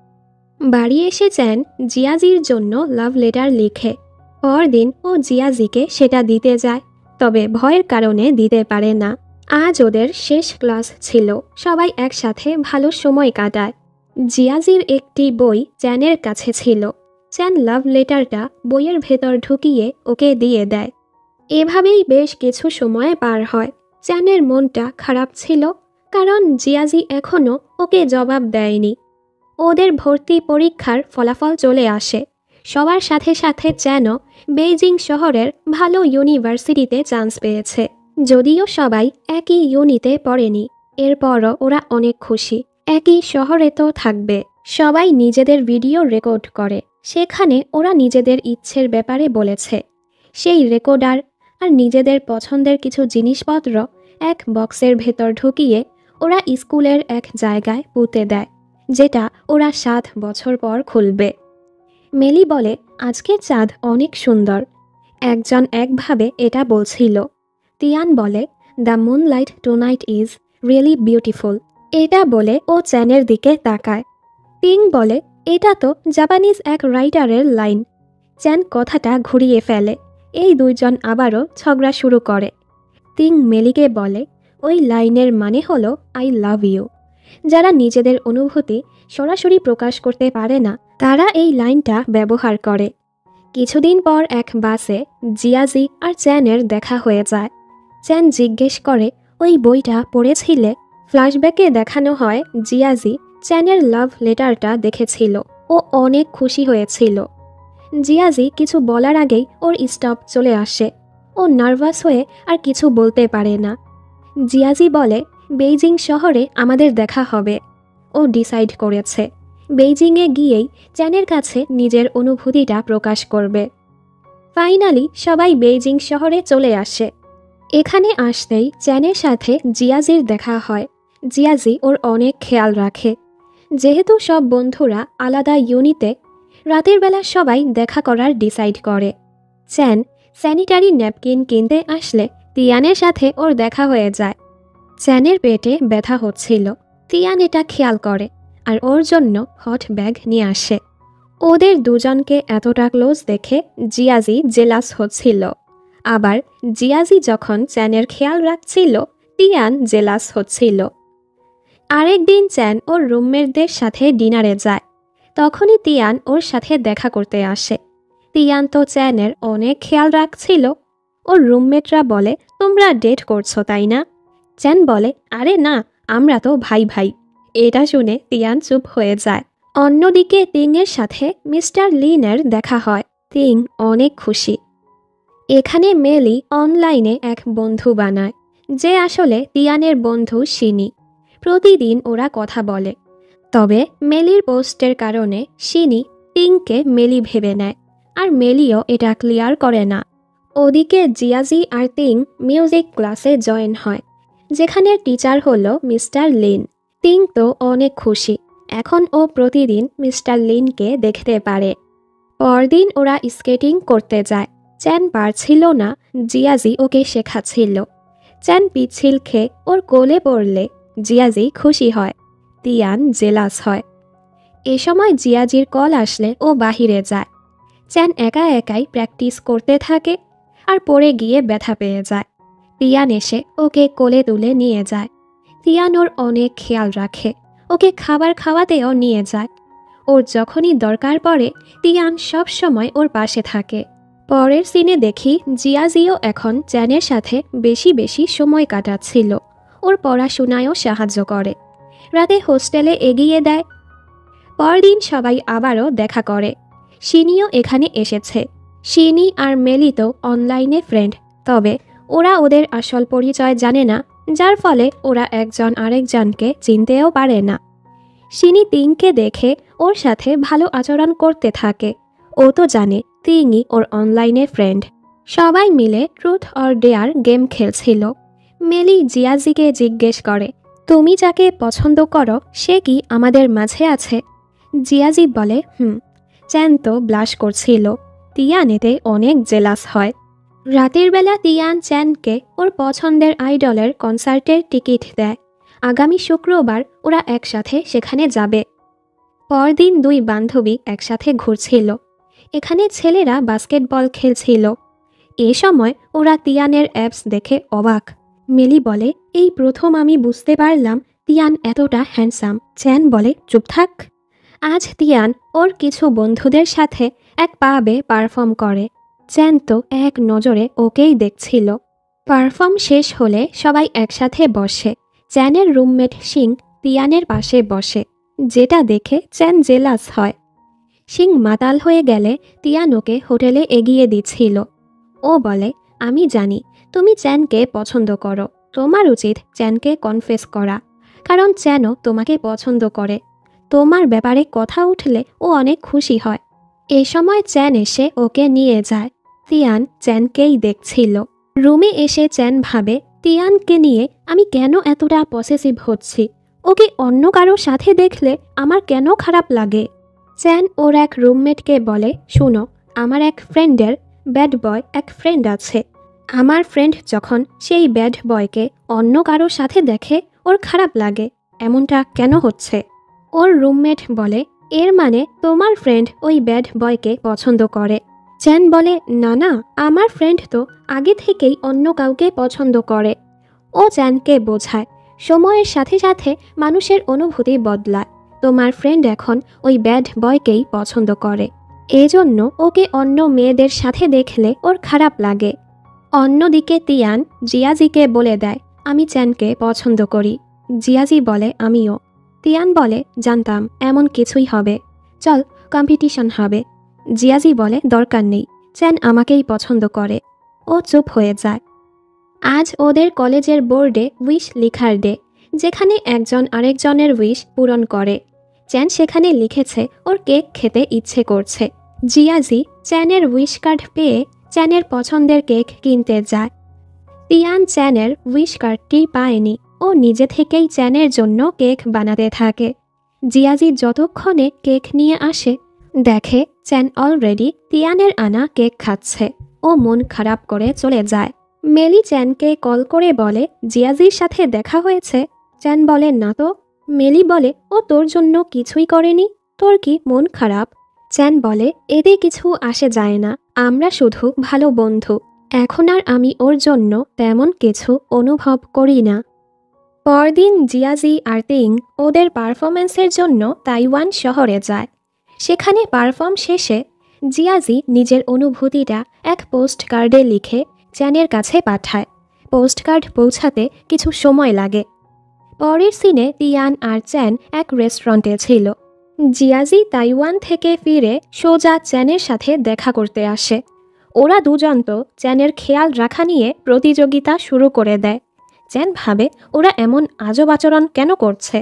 বাড়ি এসে চ্যান জিয়াজির জন্য লাভ লেটার লিখে। পরদিন ও জিয়াজিকে সেটা দিতে যায়, তবে ভয়ের কারণে দিতে পারে না। আজ ওদের শেষ ক্লাস ছিল, সবাই একসাথে ভালো সময় কাটায়। জিয়াজির একটি বই চ্যানের কাছে ছিল। চ্যান লাভ লেটারটা বইয়ের ভেতর ঢুকিয়ে ওকে দিয়ে দেয়। এভাবেই বেশ কিছু সময় পার হয়। চ্যানের মনটা খারাপ ছিল, কারণ জিয়াজি এখনও ওকে জবাব দেয়নি। ওদের ভর্তি পরীক্ষার ফলাফল চলে আসে। সবার সাথে সাথে চ্যানও বেইজিং শহরের ভালো ইউনিভার্সিটিতে চান্স পেয়েছে। যদিও সবাই একই ইউনিতে পড়েনি, এরপরও ওরা অনেক খুশি। একই শহরে তো থাকবে। সবাই নিজেদের ভিডিও রেকর্ড করে, সেখানে ওরা নিজেদের ইচ্ছের ব্যাপারে বলেছে। সেই রেকর্ডার আর নিজেদের পছন্দের কিছু জিনিসপত্র এক বক্সের ভেতর ঢুকিয়ে ওরা স্কুলের এক জায়গায় পুঁতে দেয়, যেটা ওরা 7 বছর পর খুলবে। মেলি বলে, আজকের চাঁদ অনেক সুন্দর। একজন একভাবে এটা বলছিল। তিয়ান বলে, the moonlight tonight is really beautiful. এটা বলে ও চ্যানের দিকে তাকায়। টিং বলে, এটা তো জাপানিজ এক রাইটারের লাইন। চ্যান কথাটা ঘুরিয়ে ফেলে। এই দুইজন আবারও ঝগড়া শুরু করে। টিং মেলিকে বলে, ওই লাইনের মানে হলো আই লাভ ইউ। যারা নিজেদের অনুভূতি সরাসরি প্রকাশ করতে পারে না, তারা এই লাইনটা ব্যবহার করে। কিছুদিন পর এক বাসে জিয়াজি আর চ্যানের দেখা হয়ে যায়। চ্যান জিজ্ঞেস করে, ওই বইটা পড়েছিলে? ফ্ল্যাশব্যাকে দেখানো হয় জিয়াজি চ্যানের লাভ লেটারটা দেখেছিল। ও অনেক খুশি হয়েছিল। জিয়াজি কিছু বলার আগেই ওর স্টপ চলে আসে। ও নার্ভাস হয়ে আর কিছু বলতে পারে না। জিয়াজি বলে, বেইজিং শহরে আমাদের দেখা হবে। ও ডিসাইড করেছে বেইজিংয়ে গিয়েই চ্যানের কাছে নিজের অনুভূতিটা প্রকাশ করবে। ফাইনালি সবাই বেইজিং শহরে চলে আসে। এখানে আসতেই চ্যানের সাথে জিয়াজির দেখা হয়। জিয়াজি ওর অনেক খেয়াল রাখে। যেহেতু সব বন্ধুরা আলাদা ইউনিতে, রাতের বেলা সবাই দেখা করার ডিসাইড করে। চ্যান স্যানিটারি ন্যাপকিন কিনতে আসলে তিয়ানের সাথে ওর দেখা হয়ে যায়। চ্যানের পেটে ব্যথা হচ্ছিল। তিয়ান এটা খেয়াল করে আর ওর জন্য হট ব্যাগ নিয়ে আসে। ওদের দুজনকে এতটা ক্লোজ দেখে জিয়াজি জেলাস হচ্ছিল। আবার জিয়াজি যখন চ্যানের খেয়াল রাখছিল, তিয়ান জেলাস হচ্ছিল। আরেকদিন চ্যান ওর রুমমেটদের সাথে ডিনারে যায়। তখনই তিয়ান ওর সাথে দেখা করতে আসে। তিয়ান তো চ্যানের অনেক খেয়াল রাখছিল। ওর রুমমেটরা বলে, তোমরা ডেট করছো তাই না? চ্যান বলে, আরে না, আমরা তো ভাই ভাই। এটা শুনে তিয়ান চুপ হয়ে যায়। অন্যদিকে তিংয়ের সাথে মিস্টার লিনের দেখা হয়। তিং অনেক খুশি। এখানে মেলি অনলাইনে এক বন্ধু বানায়, যে আসলে তিয়ানের বন্ধু শিনি। প্রতিদিন ওরা কথা বলে। তবে মেলির পোস্টের কারণে শিনি টিংকে মেলি ভেবে নেয়, আর মেলিও এটা ক্লিয়ার করে না। ওদিকে জিয়াজি আর টিং মিউজিক ক্লাসে জয়েন হয়, যেখানে টিচার হলো মিস্টার লিন। টিং তো অনেক খুশি, এখন ও প্রতিদিন মিস্টার লিনকে দেখতে পারে। পরদিন ওরা স্কেটিং করতে যায়। চ্যান পারছিল না, জিয়াজি ওকে শেখাচ্ছিল। চ্যান পিচ্ছিল খেয়ে ওর কোলে পড়লে জিয়াজি খুশি হয়, তিয়ান জেলাস হয়। এ সময় জিয়াজির কল আসলে ও বাহিরে যায়। চ্যান একা একাই প্র্যাকটিস করতে থাকে আর পড়ে গিয়ে ব্যথা পেয়ে যায়। তিয়ান এসে ওকে কোলে তুলে নিয়ে যায়। তিয়ান ওর অনেক খেয়াল রাখে, ওকে খাবার খাওয়াতেও নিয়ে যায়। ওর যখনই দরকার পড়ে তিয়ান সব সময় ওর পাশে থাকে। পরের সিনে দেখি জিয়াজিও এখন চ্যানের সাথে বেশি বেশি সময় কাটাচ্ছিল। ওর পড়াশোনায়ও সাহায্য করে, রাতে হোস্টেলে এগিয়ে দেয়। পরদিন সবাই আবারও দেখা করে। শিনিও এখানে এসেছে। শিনি আর মেলি তো অনলাইনে ফ্রেন্ড, তবে ওরা ওদের আসল পরিচয় জানে না যার ফলে ওরা একজন আরেকজনকে চিনতেও পারে না। শিনি তিংকে দেখে ওর সাথে ভালো আচরণ করতে থাকে। ও তো জানে তিংই ওর অনলাইনে ফ্রেন্ড। সবাই মিলে ট্রুথ অর ডেয়ার গেম খেলছিল। মেলি জিয়াজিকে জিজ্ঞেস করে, তুমি যাকে পছন্দ করো সে কি আমাদের মাঝে আছে? জিয়াজি বলে, চ্যান তো ব্লাশ করছিল। তিয়ান এতে অনেক জেলাস হয়। রাতের বেলা তিয়ান চ্যানকে ওর পছন্দের আইডলের কনসার্টের টিকিট দেয়। আগামী শুক্রবার ওরা একসাথে সেখানে যাবে। পরদিন দুই বান্ধবী একসাথে ঘুরছিল। এখানে ছেলেরা বাস্কেটবল খেলছিল। এ সময় ওরা তিয়ানের অ্যাপস দেখে অবাক। মেলি বলে, এই প্রথম আমি বুঝতে পারলাম তিয়ান এতটা হ্যান্ডসাম। চ্যান বলে, চুপ থাক। আজ তিয়ান ওর কিছু বন্ধুদের সাথে এক পাবে পারফর্ম করে। চ্যান তো এক নজরে ওকেই দেখছিল। পারফর্ম শেষ হলে সবাই একসাথে বসে। চ্যানের রুমমেট সিং তিয়ানের পাশে বসে, যেটা দেখে চ্যান জেলাস হয়। সিং মাতাল হয়ে গেলে তিয়ান ওকে হোটেলে এগিয়ে দিচ্ছিল। ও বলে, আমি জানি তুমি চ্যানকে পছন্দ করো। তোমার উচিত চ্যানকে কনফেস করা, কারণ চ্যানও তোমাকে পছন্দ করে। তোমার ব্যাপারে কথা উঠলে ও অনেক খুশি হয়। এ সময় চ্যান এসে ওকে নিয়ে যায়। তিয়ান চ্যানকেই দেখছিল। রুমে এসে চ্যান ভাবে, তিয়ানকে নিয়ে আমি কেন এতটা পসেসিভ হচ্ছি? ওকে অন্য কারো সাথে দেখলে আমার কেন খারাপ লাগে? চ্যান ওর এক রুমমেটকে বলে, শুনো, আমার এক ফ্রেন্ডের ব্যাড বয় এক ফ্রেন্ড আছে। আমার ফ্রেন্ড যখন সেই ব্যাড বয়কে অন্য কারো সাথে দেখে ওর খারাপ লাগে। এমনটা কেন হচ্ছে? ওর রুমমেট বলে, এর মানে তোমার ফ্রেন্ড ওই ব্যাড বয়কে পছন্দ করে। চ্যান বলে, না না, আমার ফ্রেন্ড তো আগে থেকেই অন্য কাউকে পছন্দ করে। ও চ্যানকে বোঝায়, সময়ের সাথে সাথে মানুষের অনুভূতি বদলায়। তোমার ফ্রেন্ড এখন ওই ব্যাড বয়কেই পছন্দ করে, এজন্য ওকে অন্য মেয়েদের সাথে দেখলে ওর খারাপ লাগে। অন্যদিকে তিয়ান জিয়াজিকে বলে দেয়, আমি চ্যানকে পছন্দ করি। জিয়াজি বলে, আমিও। তিয়ান বলে, জানতাম এমন কিছুই হবে, চল কম্পিটিশন হবে। জিয়াজি বলে, দরকার নেই, চ্যান আমাকেই পছন্দ করে। ও চুপ হয়ে যায়। আজ ওদের কলেজের বোর্ডে উইশ লিখার ডে, যেখানে একজন আরেকজনের উইশ পূরণ করে। চ্যান সেখানে লিখেছে ওর কেক খেতে ইচ্ছে করছে। জিয়াজি চ্যানের উইশ কার্ড পেয়ে চ্যানের পছন্দের কেক কিনতে যায়। তিয়ান চ্যানের উইশ কার্ডটি পায়নি। ও নিজে থেকেই চ্যানের জন্য কেক বানাতে থাকে। জিয়াজি যতক্ষণে কেক নিয়ে আসে, দেখে চ্যান অলরেডি তিয়ানের আনা কেক খাচ্ছে। ও মন খারাপ করে চলে যায়। মেলি চ্যানকে কল করে বলে, জিয়াজির সাথে দেখা হয়েছে? চ্যান বলে, না তো। মেলি বলে, ও তোর জন্য কিছুই করেনি? তোর কি মন খারাপ? চ্যান বলে, এতে কিছু আসে যায় না, আমরা শুধু ভালো বন্ধু। এখন আর আমি ওর জন্য তেমন কিছু অনুভব করি না। পরদিন জিয়াজি আর তিং ওদের পারফরমেন্সের জন্য তাইওয়ান শহরে যায়। সেখানে পারফর্ম শেষে জিয়াজি নিজের অনুভূতিটা এক পোস্ট কার্ডে লিখে চ্যানের কাছে পাঠায়। পোস্ট কার্ড পৌঁছাতে কিছু সময় লাগে। পরের সিনে তিয়ান আর চ্যান এক রেস্টুরেন্টে ছিল। জিয়াজি তাইওয়ান থেকে ফিরে সোজা চ্যানের সাথে দেখা করতে আসে। ওরা দুজন তো চ্যানের খেয়াল রাখা নিয়ে প্রতিযোগিতা শুরু করে দেয়। চ্যান ভাবে, ওরা এমন আজব আচরণ কেন করছে?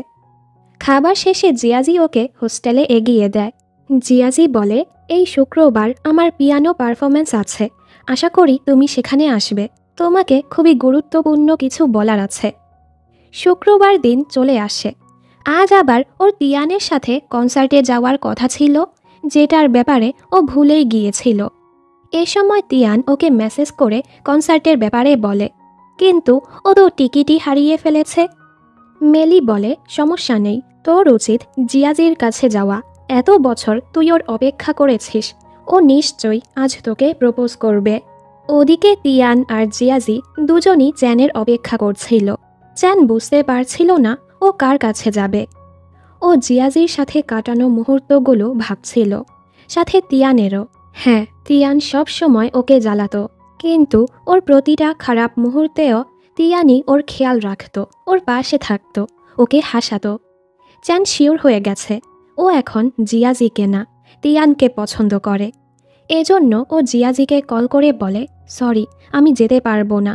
খাবার শেষে জিয়াজি ওকে হোস্টেলে এগিয়ে দেয়। জিয়াজি বলে, এই শুক্রবার আমার পিয়ানো পারফরমেন্স আছে, আশা করি তুমি সেখানে আসবে। তোমাকে খুবই গুরুত্বপূর্ণ কিছু বলার আছে। শুক্রবার দিন চলে আসে। আজ আবার ওর তিয়ানের সাথে কনসার্টে যাওয়ার কথা ছিল, যেটার ব্যাপারে ও ভুলেই গিয়েছিল। এ সময় তিয়ান ওকে মেসেজ করে কনসার্টের ব্যাপারে বলে, কিন্তু ও তো টিকিটই হারিয়ে ফেলেছে। মেলি বলে, সমস্যা নেই, তোর উচিত জিয়াজির কাছে যাওয়া। এত বছর তুই ওর অপেক্ষা করেছিস, ও নিশ্চয়ই আজ তোকে প্রপোজ করবে। ওদিকে তিয়ান আর জিয়াজি দুজনই চ্যানের অপেক্ষা করছিল। চ্যান বুঝতে পারছিল না ও কার কাছে যাবে। ও জিয়াজির সাথে কাটানো মুহূর্তগুলো ভাবছিল, সাথে তিয়ানেরও। হ্যাঁ, তিয়ান সব সময় ওকে জ্বালাতো, কিন্তু ওর প্রতিটা খারাপ মুহূর্তেও তিয়ানই ওর খেয়াল রাখত, ওর পাশে থাকতো, ওকে হাসাতো। চ্যান শিওর হয়ে গেছে ও এখন জিয়াজিকে না, তিয়ানকে পছন্দ করে। এজন্য ও জিয়াজিকে কল করে বলে, সরি, আমি যেতে পারবো না।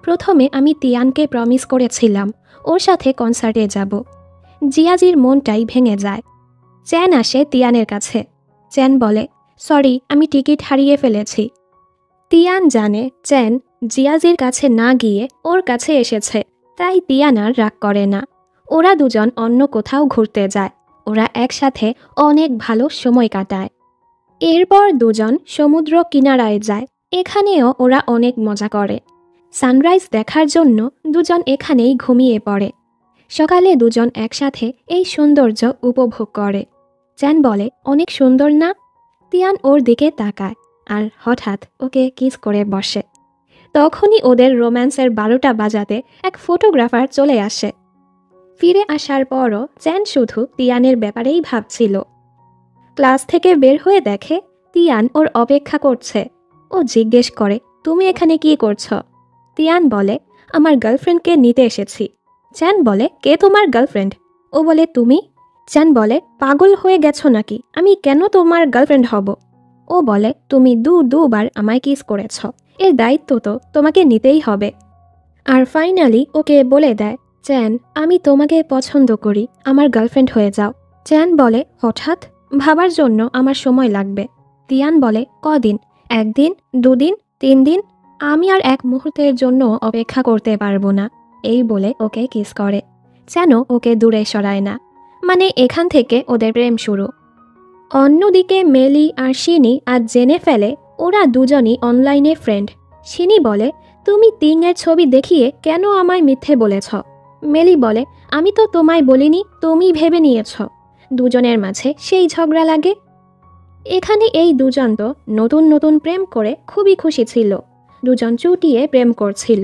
প্রথমে আমি তিয়ানকে প্রমিস করেছিলাম ওর সাথে কনসার্টে যাব। জিয়াজির মনটাই ভেঙে যায়। চ্যান আসে তিয়ানের কাছে। চ্যান বলে, সরি, আমি টিকিট হারিয়ে ফেলেছি। তিয়ান জানে চ্যান জিয়াজির কাছে না গিয়ে ওর কাছে এসেছে, তাই তিয়ান আর রাগ করে না। ওরা দুজন অন্য কোথাও ঘুরতে যায়। ওরা একসাথে অনেক ভালো সময় কাটায়। এরপর দুজন সমুদ্র কিনারায় যায়। এখানেও ওরা অনেক মজা করে। সানরাইজ দেখার জন্য দুজন এখানেই ঘুমিয়ে পড়ে। সকালে দুজন একসাথে এই সৌন্দর্য উপভোগ করে। চ্যান বলে, অনেক সুন্দর না? তিয়ান ওর দিকে তাকায় আর হঠাৎ ওকে কিস করে বসে। তখনই ওদের রোম্যান্সের 12টা বাজাতে এক ফটোগ্রাফার চলে আসে। ফিরে আসার পরও চ্যান শুধু তিয়ানের ব্যাপারেই ভাবছিল। ক্লাস থেকে বের হয়ে দেখে তিয়ান ওর অপেক্ষা করছে। ও জিজ্ঞেস করে, তুমি এখানে কি করছ? তিয়ান বলে, আমার গার্লফ্রেন্ডকে নিতে এসেছি। চ্যান বলে, কে তোমার গার্লফ্রেন্ড? ও বলে, তুমি। চ্যান বলে, পাগল হয়ে গেছো নাকি? আমি কেন তোমার গার্লফ্রেন্ড হব? ও বলে, তুমি দুবার আমায় কিস করেছ, এর দায়িত্ব তো তোমাকে নিতেই হবে। আর ফাইনালি ওকে বলে দেয়, চ্যান, আমি তোমাকে পছন্দ করি, আমার গার্লফ্রেন্ড হয়ে যাও। চ্যান বলে, হঠাৎ? ভাবার জন্য আমার সময় লাগবে। তিয়ান বলে, কদিন? 1 দিন, 2 দিন, 3 দিন? আমি আর 1 মুহূর্তের জন্য অপেক্ষা করতে পারবো না। এই বলে ওকে কিস করে। যেন ওকে দূরে সরায় না। মানে এখান থেকে ওদের প্রেম শুরু। অন্যদিকে মেলি আর শিনি আজ জেনে ফেলে ওরা দুজনই অনলাইনে ফ্রেন্ড। শিনি বলে, তুমি তিংয়ের ছবি দেখিয়ে কেন আমায় মিথ্যে বলেছ? মেলি বলে, আমি তো তোমায় বলিনি, তুমি ভেবে নিয়েছ। দুজনের মাঝে সেই ঝগড়া লাগে। এখানে এই দুজন তো নতুন নতুন প্রেম করে খুবই খুশি ছিল। দুজন চুটিয়ে প্রেম করছিল।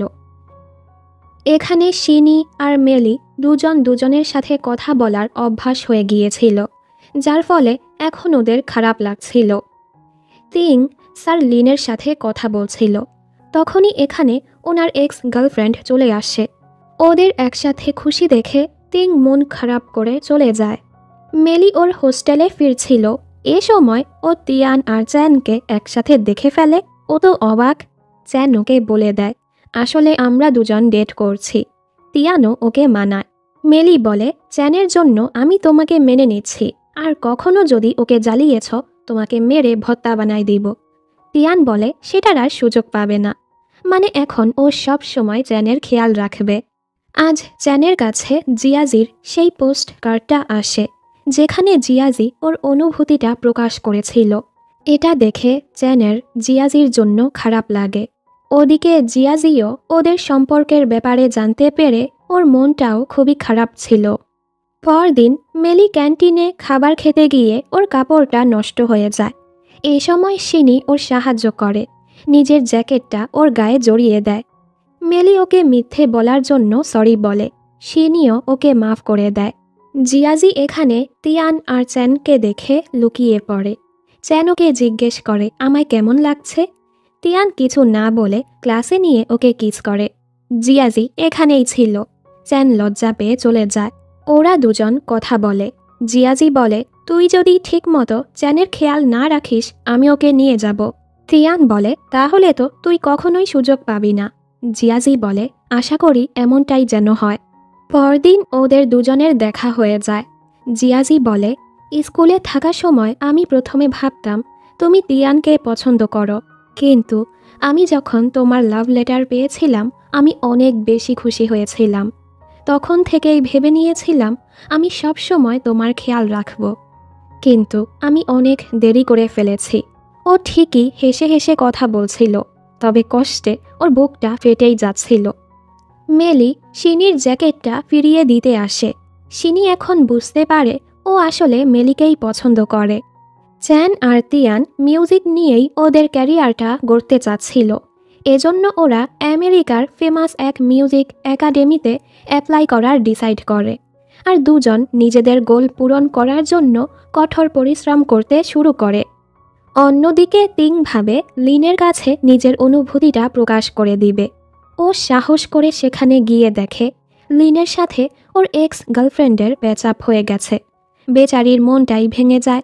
এখানে শিনি আর মেলি দুজন দুজনের সাথে কথা বলার অভ্যাস হয়ে গিয়েছিল, যার ফলে এখন ওদের খারাপ লাগছিল। তিং স্যার লিনের সাথে কথা বলছিল। তখনই এখানে ওনার এক্স গার্লফ্রেন্ড চলে আসে। ওদের একসাথে খুশি দেখে তিং মন খারাপ করে চলে যায়। মেলি ওর হোস্টেলে ফিরছিল। এ সময় ও তিয়ান আর চ্যানকে একসাথে দেখে ফেলে। ও তো অবাক। চ্যান ওকে বলে দেয়, আসলে আমরা দুজন ডেট করছি। তিয়ানও ওকে মানায়। মেলি বলে, চ্যানের জন্য আমি তোমাকে মেনে নিচ্ছি, আর কখনো যদি ওকে জ্বালিয়েছ তোমাকে মেরে ভর্তা বানাই দিব। তিয়ান বলে, সেটার আর সুযোগ পাবে না। মানে এখন ও সব সময় চ্যানের খেয়াল রাখবে। আজ চ্যানের কাছে জিয়াজির সেই পোস্ট কার্ডটা আসে, যেখানে জিয়াজি ওর অনুভূতিটা প্রকাশ করেছিল। এটা দেখে চ্যানের জিয়াজির জন্য খারাপ লাগে। ওদিকে জিয়াজিও ওদের সম্পর্কের ব্যাপারে জানতে পেরে ওর মনটাও খুবই খারাপ ছিল। পরদিন মেলি ক্যান্টিনে খাবার খেতে গিয়ে ওর কাপড়টা নষ্ট হয়ে যায়। এই সময় শিনি ওর সাহায্য করে, নিজের জ্যাকেটটা ওর গায়ে জড়িয়ে দেয়। মেলি ওকে মিথ্যে বলার জন্য সরি বলে। শিনিও ওকে মাফ করে দেয়। জিয়াজি এখানে তিয়ান আর চ্যানকে দেখে লুকিয়ে পড়ে। চ্যান ওকে জিজ্ঞেস করে, আমায় কেমন লাগছে? তিয়ান কিছু না বলে ক্লাসে নিয়ে ওকে কিস করে। জিয়াজি এখানেই ছিল। চ্যান লজ্জা পেয়ে চলে যায়। ওরা দুজন কথা বলে। জিয়াজি বলে, তুই যদি ঠিকমতো চ্যানের খেয়াল না রাখিস আমি ওকে নিয়ে যাব। তিয়ান বলে, তাহলে তো তুই কখনোই সুযোগ পাবি না। জিয়াজি বলে, আশা করি এমনটাই যেন হয়। পরদিন ওদের দুজনের দেখা হয়ে যায়। জিয়াজি বলে, স্কুলে থাকা সময় আমি প্রথমে ভাবতাম তুমি তিয়ানকে পছন্দ করো, কিন্তু আমি যখন তোমার লাভ লেটার পেয়েছিলাম আমি অনেক বেশি খুশি হয়েছিলাম। তখন থেকেই ভেবে নিয়েছিলাম আমি সব সময় তোমার খেয়াল রাখব, কিন্তু আমি অনেক দেরি করে ফেলেছি। ও ঠিকই হেসে হেসে কথা বলছিল, তবে কষ্টে ওর বুকটা ফেটেই যাচ্ছিল। মেলি শিনির জ্যাকেটটা ফিরিয়ে দিতে আসে। শিনি এখন বুঝতে পারে ও আসলে মেলিকেই পছন্দ করে। চ্যান আর তিয়ান মিউজিক নিয়েই ওদের ক্যারিয়ারটা গড়তে চাচ্ছিল। এজন্য ওরা আমেরিকার ফেমাস এক মিউজিক একাডেমিতে অ্যাপ্লাই করার ডিসাইড করে। আর দুজন নিজেদের গোল পূরণ করার জন্য কঠোর পরিশ্রম করতে শুরু করে। অন্যদিকে তিং ভাবে লিনের কাছে নিজের অনুভূতিটা প্রকাশ করে দিবে। ও সাহস করে সেখানে গিয়ে দেখে লিনের সাথে ওর এক্স গার্লফ্রেন্ডের প্যাচআপ হয়ে গেছে। বেচারির মনটাই ভেঙে যায়।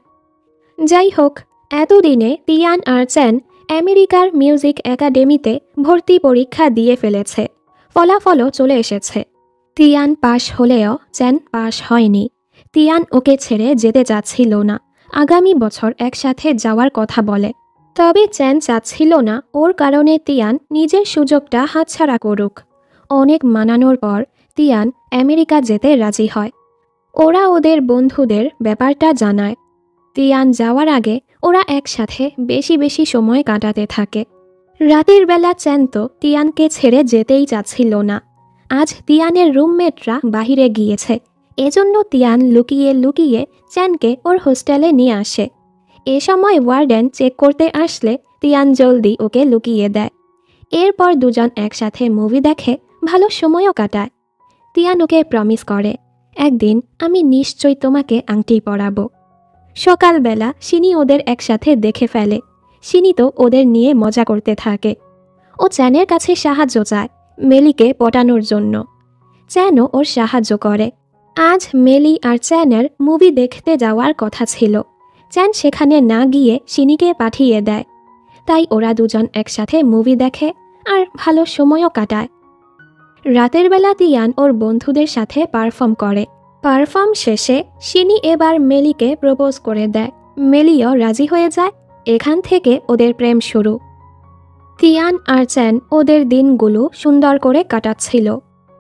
যাই হোক, এতদিনে তিয়ান আর চ্যান আমেরিকার মিউজিক একাডেমিতে ভর্তি পরীক্ষা দিয়ে ফেলেছে। ফলাফলও চলে এসেছে। তিয়ান পাশ হলেও চ্যান পাশ হয়নি। তিয়ান ওকে ছেড়ে যেতে চাচ্ছিল না, আগামী বছর একসাথে যাওয়ার কথা বলে। তবে চ্যান চাচ্ছিল না ওর কারণে তিয়ান নিজের সুযোগটা হাতছাড়া করুক। অনেক মানানোর পর তিয়ান আমেরিকা যেতে রাজি হয়। ওরা ওদের বন্ধুদের ব্যাপারটা জানায়। তিয়ান যাওয়ার আগে ওরা একসাথে বেশি বেশি সময় কাটাতে থাকে। রাতের বেলা চ্যান তো তিয়ানকে ছেড়ে যেতেই চাচ্ছিল না। আজ তিয়ানের রুমমেটরা বাহিরে গিয়েছে, এজন্য তিয়ান লুকিয়ে লুকিয়ে চ্যানকে ওর হোস্টেলে নিয়ে আসে। এ সময় ওয়ার্ডেন চেক করতে আসলে তিয়ান জলদি ওকে লুকিয়ে দেয়। এরপর দুজন একসাথে মুভি দেখে ভালো সময়ও কাটায়। তিয়ান ওকে প্রমিস করে, একদিন আমি নিশ্চয়ই তোমাকে আংটি পরাবো। সকালবেলা শিনি ওদের একসাথে দেখে ফেলে। শিনি তো ওদের নিয়ে মজা করতে থাকে। ও চ্যানের কাছে সাহায্য চায় মেলিকে পটানোর জন্য। চ্যানও ওর সাহায্য করে। আজ মেলি আর চ্যানের মুভি দেখতে যাওয়ার কথা ছিল। চ্যান সেখানে না গিয়ে শিনিকে পাঠিয়ে দেয়। তাই ওরা দুজন একসাথে মুভি দেখে আর ভালো সময়ও কাটায়। রাতের বেলা তিয়ান ওর বন্ধুদের সাথে পারফর্ম করে। পারফর্ম শেষে শিনি এবার মেলিকে প্রপোজ করে দেয়। মেলিও রাজি হয়ে যায়। এখান থেকে ওদের প্রেম শুরু। তিয়ান আর চ্যান ওদের দিনগুলো সুন্দর করে কাটাচ্ছিল।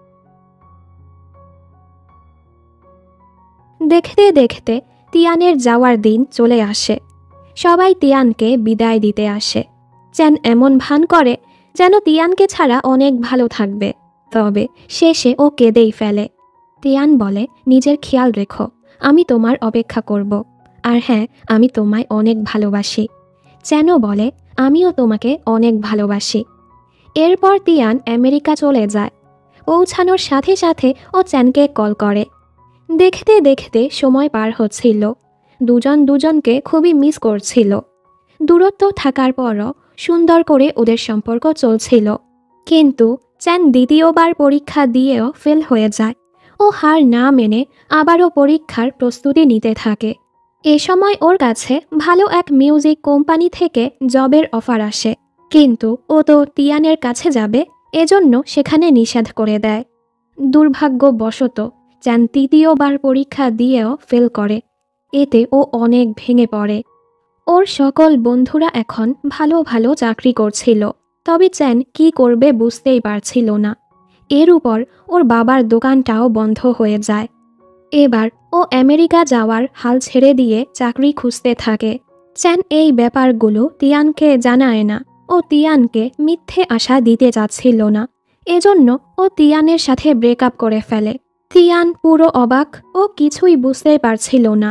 দেখতে দেখতে তিয়ানের যাওয়ার দিন চলে আসে। সবাই তিয়ানকে বিদায় দিতে আসে। চ্যান এমন ভান করে যেন তিয়ানকে ছাড়া অনেক ভালো থাকবে, তবে শেষে ও কেঁদেই ফেলে। তিয়ান বলে, নিজের খেয়াল রেখো, আমি তোমার অপেক্ষা করব। আর হ্যাঁ, আমি তোমায় অনেক ভালোবাসি। চ্যানও বলে, আমিও তোমাকে অনেক ভালোবাসি। এরপর তিয়ান আমেরিকা চলে যায়। পৌঁছানোর সাথে সাথে ও চ্যানকে কল করে। দেখতে দেখতে সময় পার হচ্ছিল। দুজন দুজনকে খুবই মিস করছিল। দূরত্ব থাকার পরও সুন্দর করে ওদের সম্পর্ক চলছিল। কিন্তু চ্যান দ্বিতীয়বার পরীক্ষা দিয়েও ফেল হয়ে যায়। ও হার না মেনে আবারও পরীক্ষার প্রস্তুতি নিতে থাকে। এ সময় ওর কাছে ভালো এক মিউজিক কোম্পানি থেকে জবের অফার আসে। কিন্তু ও তো তিয়ানের কাছে যাবে, এজন্য সেখানে নিষেধ করে দেয়। দুর্ভাগ্যবশত চ্যান তৃতীয়বার পরীক্ষা দিয়েও ফেল করে। এতে ও অনেক ভেঙে পড়ে। ওর সকল বন্ধুরা এখন ভালো ভালো চাকরি করছিল, তবে চ্যান কি করবে বুঝতেই পারছিল না। এর উপর ওর বাবার দোকানটাও বন্ধ হয়ে যায়। এবার ও আমেরিকা যাওয়ার হাল ছেড়ে দিয়ে চাকরি খুঁজতে থাকে। চ্যান এই ব্যাপারগুলো তিয়ানকে জানায় না। ও তিয়ানকে মিথ্যে আশা দিতে চাচ্ছিল না, এজন্য ও তিয়ানের সাথে ব্রেকআপ করে ফেলে। তিয়ান পুরো অবাক, ও কিছুই বুঝতে পারছিল না।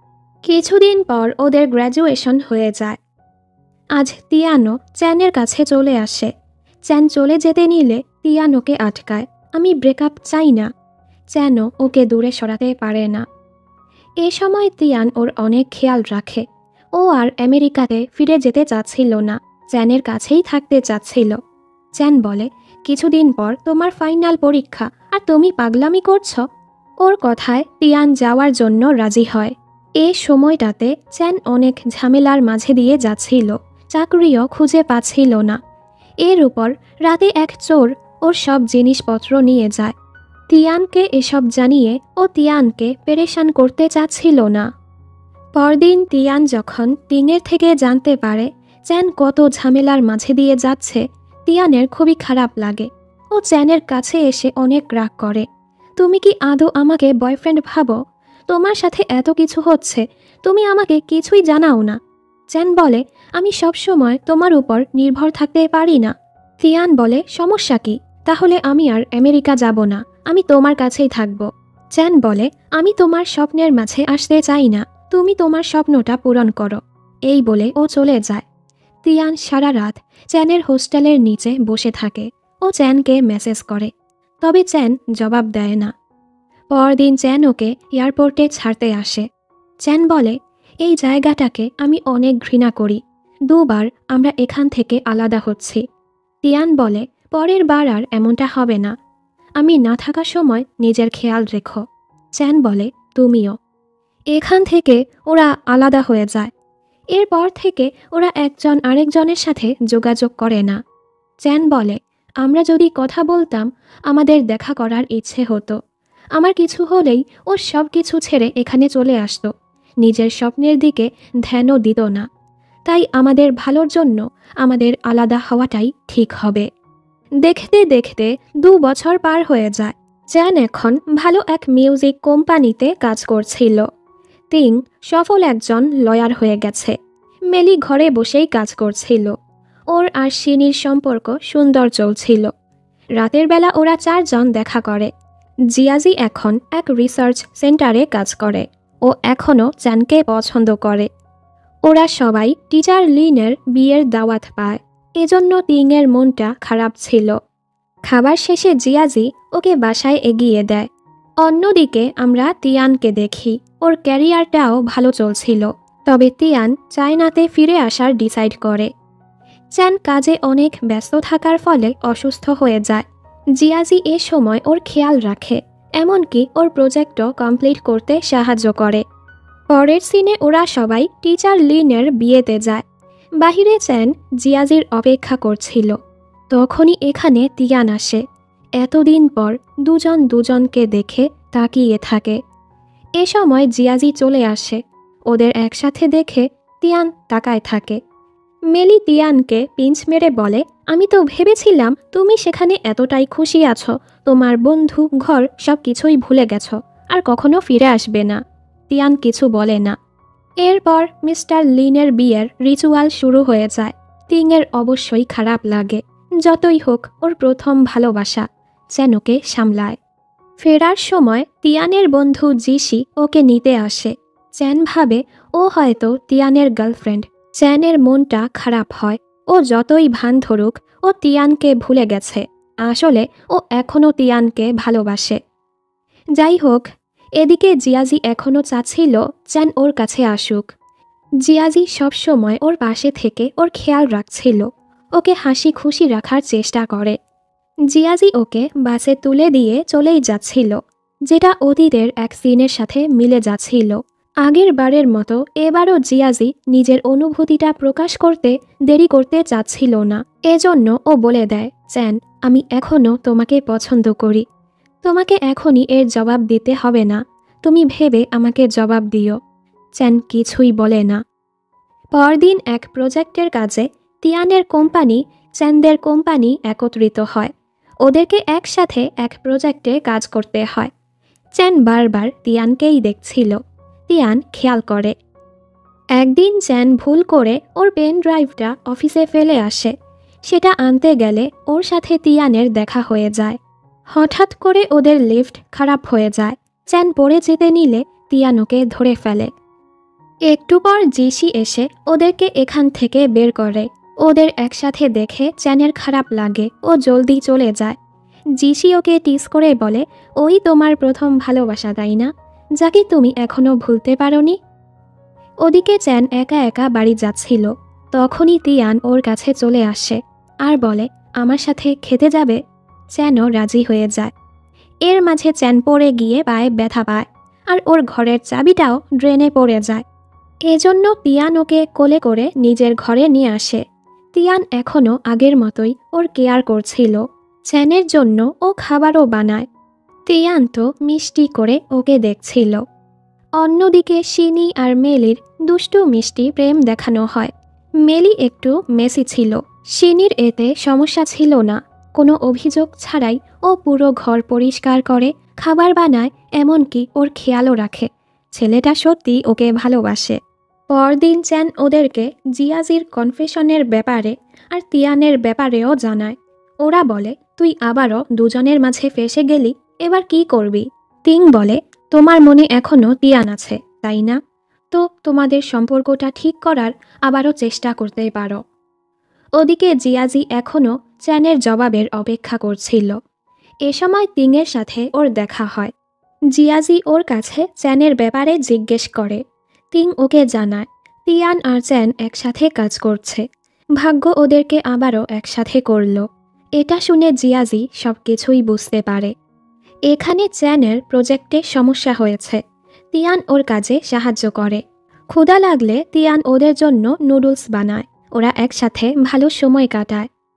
কিছুদিন পর ওদের গ্র্যাজুয়েশন হয়ে যায়। আজ তিয়ানও চ্যানের কাছে চলে আসে। চ্যান চলে যেতে নিলে তিয়ান ওকে আটকায়। আমি ব্রেকআপ চাই না। চ্যানও ওকে দূরে সরাতে পারে না। এ সময় তিয়ান ওর অনেক খেয়াল রাখে। ও আর আমেরিকাতে ফিরে যেতে চাচ্ছিল না, চ্যানের কাছেই থাকতে চাচ্ছিল। চ্যান বলে, কিছুদিন পর তোমার ফাইনাল পরীক্ষা আর তুমি পাগলামি করছো। ওর কথায় তিয়ান যাওয়ার জন্য রাজি হয়। এ সময়টাতে চ্যান অনেক ঝামেলার মাঝে দিয়ে যাচ্ছিল। চাকরিও খুঁজে পাচ্ছিল না। এর উপর রাতে এক চোর ওর সব জিনিসপত্র নিয়ে যায়। তিয়ানকে এসব জানিয়ে ও তিয়ানকে পেরেশান করতে চাচ্ছিল না। পরদিন তিয়ান যখন তিঙের থেকে জানতে পারে চ্যান কত ঝামেলার মাঝে দিয়ে যাচ্ছে, তিয়ানের খুবই খারাপ লাগে। ও চ্যানের কাছে এসে অনেক রাগ করে। তুমি কি আদৌ আমাকে বয়ফ্রেন্ড ভাবো? তোমার সাথে এত কিছু হচ্ছে, তুমি আমাকে কিছুই জানাও না। চ্যান বলে, আমি সবসময় তোমার উপর নির্ভর থাকতে পারি না। তিয়ান বলে, সমস্যা কি? তাহলে আমি আর আমেরিকা যাব না, আমি তোমার কাছেই থাকব। চ্যান বলে, আমি তোমার স্বপ্নের মাঝে আসতে চাই না, তুমি তোমার স্বপ্নটা পূরণ করো। এই বলে ও চলে যায়। তিয়ান সারা রাত চ্যানের হোস্টেলের নিচে বসে থাকে। ও চ্যানকে মেসেজ করে, তবে চ্যান জবাব দেয় না। পরদিন চ্যান ওকে এয়ারপোর্টে ছাড়তে আসে। চ্যান বলে, এই জায়গাটাকে আমি অনেক ঘৃণা করি। দুবার আমরা এখান থেকে আলাদা হচ্ছি। তিয়ান বলে, পরের বার আর এমনটা হবে না। আমি না থাকার সময় নিজের খেয়াল রেখো। চ্যান বলে, তুমিও। এখান থেকে ওরা আলাদা হয়ে যায়। এরপর থেকে ওরা একজন আরেকজনের সাথে যোগাযোগ করে না। চ্যান বলে, আমরা যদি কথা বলতাম, আমাদের দেখা করার ইচ্ছে হতো। আমার কিছু হলেই ও সব কিছু ছেড়ে এখানে চলে আসতো, নিজের স্বপ্নের দিকে ধ্যানও দিত না। তাই আমাদের ভালোর জন্য আমাদের আলাদা হওয়াটাই ঠিক হবে। দেখতে দেখতে 2 বছর পার হয়ে যায়। চ্যান এখন ভালো এক মিউজিক কোম্পানিতে কাজ করছিল। তিং সফল একজন লয়ার হয়ে গেছে। মেলি ঘরে বসেই কাজ করছিল। ওর আর শিনির সম্পর্ক সুন্দর চলছিল। রাতের বেলা ওরা 4 জন দেখা করে। জিয়াজি এখন এক রিসার্চ সেন্টারে কাজ করে। ও এখনও চ্যানকে পছন্দ করে। ওরা সবাই টিচার লিনের বিয়ের দাওয়াত পায়। এজন্য তিংয়ের মনটা খারাপ ছিল। খাবার শেষে জিয়াজি ওকে বাসায় এগিয়ে দেয়। অন্যদিকে আমরা তিয়ানকে দেখি। ওর ক্যারিয়ারটাও ভালো চলছিল। তবে তিয়ান চায়নাতে ফিরে আসার ডিসাইড করে। চ্যান কাজে অনেক ব্যস্ত থাকার ফলে অসুস্থ হয়ে যায়। জিয়াজি এ সময় ওর খেয়াল রাখে, এমনকি ওর প্রজেক্টও কমপ্লিট করতে সাহায্য করে। পরের সিনে ওরা সবাই টিচার লিনের বিয়েতে যায়। বাহিরে চ্যান জিয়াজির অপেক্ষা করছিল। তখনই এখানে তিয়ান আসে। এতদিন পর দুজন দুজনকে দেখে তাকিয়ে থাকে। এ সময় জিয়াজি চলে আসে। ওদের একসাথে দেখে তিয়ান তাকায় থাকে। মেলি তিয়ানকে পিঞ্চ মেরে বলে, আমি তো ভেবেছিলাম তুমি সেখানে এতটাই খুশি আছো, তোমার বন্ধু ঘর সব কিছুই ভুলে গেছো, আর কখনো ফিরে আসবে না। তিয়ান কিছু বলে না। এরপর মিস্টার লিনের বিয়ের রিচুয়াল শুরু হয়ে যায়। তিংয়ের অবশ্যই খারাপ লাগে। যতই হোক ওর প্রথম ভালোবাসা। চ্যান ওকে সামলায়। ফেরার সময় তিয়ানের বন্ধু জিসি ওকে নিতে আসে। চ্যান ভাবে ও হয়তো তিয়ানের গার্লফ্রেন্ড। চ্যানের মনটা খারাপ হয়। ও যতই ভান ধরুক, ও তিয়ানকে ভুলে গেছে। আসলে ও এখনও তিয়ানকে ভালোবাসে। যাই হোক, এদিকে জিয়াজি এখনও চাচ্ছিল চ্যান ওর কাছে আসুক। জিয়াজি সবসময় ওর পাশে থেকে ওর খেয়াল রাখছিল, ওকে হাসি খুশি রাখার চেষ্টা করে। জিয়াজি ওকে বাসে তুলে দিয়ে চলেই যাচ্ছিল, যেটা অতীতের এক সিনের সাথে মিলে যাচ্ছিল। আগের বারের মতো এবারও জিয়াজি নিজের অনুভূতিটা প্রকাশ করতে দেরি করতে চাচ্ছিল না। এজন্য ও বলে দেয়, চ্যান, আমি এখনও তোমাকে পছন্দ করি। তোমাকে এখনই এর জবাব দিতে হবে না, তুমি ভেবে আমাকে জবাব দিও। চ্যান কিছুই বলে না। পরদিন এক প্রজেক্টের কাজে তিয়ানের কোম্পানি, চ্যানদের কোম্পানি একত্রিত হয়। ওদেরকে একসাথে এক প্রজেক্টে কাজ করতে হয়। চ্যান বারবার তিয়ানকেই দেখছিল। তিয়ান খেয়াল করে। একদিন চ্যান ভুল করে ওর পেন ড্রাইভটা অফিসে ফেলে আসে। সেটা আনতে গেলে ওর সাথে তিয়ানের দেখা হয়ে যায়। হঠাৎ করে ওদের লিফট খারাপ হয়ে যায়। চ্যান পড়ে যেতে নিলে তিয়ান ওকে ধরে ফেলে। একটু পর জিসি এসে ওদেরকে এখান থেকে বের করে। ওদের একসাথে দেখে চ্যানের খারাপ লাগে। ও জলদি চলে যায়। জিসি ওকে টিস করে বলে, ওই তোমার প্রথম ভালোবাসা, তাই না, যাকে তুমি এখনও ভুলতে পারোনি। ওদিকে চ্যান একা একা বাড়ি যাচ্ছিল। তখনই তিয়ান ওর কাছে চলে আসে আর বলে, আমার সাথে খেতে যাবে। চ্যানও রাজি হয়ে যায়। এর মাঝে চ্যান পড়ে গিয়ে পায়ে ব্যথা পায়, আর ওর ঘরের চাবিটাও ড্রেনে পড়ে যায়। এজন্য তিয়ান ওকে কোলে করে নিজের ঘরে নিয়ে আসে। তিয়ান এখনও আগের মতোই ওর কেয়ার করছিল। চ্যানের জন্য ও খাবারও বানায়। তিয়ান তো মিষ্টি করে ওকে দেখছিল। অন্যদিকে শিনি আর মেলির দুষ্টু মিষ্টি প্রেম দেখানো হয়। মেলি একটু মেসি ছিল। শিনির এতে সমস্যা ছিল না। কোনো অভিযোগ ছাড়াই ও পুরো ঘর পরিষ্কার করে, খাবার বানায়, এমনকি ওর খেয়ালও রাখে। ছেলেটা সত্যি ওকে ভালোবাসে। পরদিন চ্যান ওদেরকে জিয়াজির কনফেশনের ব্যাপারে আর তিয়ানের ব্যাপারেও জানায়। ওরা বলে, তুই আবারও দুজনের মাঝে ফেসে গেলি, এবার কি করবি? তিং বলে, তোমার মনে এখনও তিয়ান আছে, তাই না? তো তোমাদের সম্পর্কটা ঠিক করার আবারও চেষ্টা করতে পারো। ওদিকে জিয়াজি এখনও চ্যানের জবাবের অপেক্ষা করছিল। এ সময় তিংয়ের সাথে ওর দেখা হয়। জিয়াজি ওর কাছে চ্যানের ব্যাপারে জিজ্ঞেস করে। তিং ওকে জানায় তিয়ান আর চ্যান একসাথে কাজ করছে। ভাগ্য ওদেরকে আবারও একসাথে করল। এটা শুনে জিয়াজি সব কিছুই বুঝতে পারে। এখানে চ্যানের প্রজেক্টে সমস্যা হয়েছে। তিয়ান ওর কাজে সাহায্য করে। ক্ষুধা লাগলে তিয়ান ওদের জন্য নুডলস বানায়। ওরা একসাথে ভালো সময় কাটায়।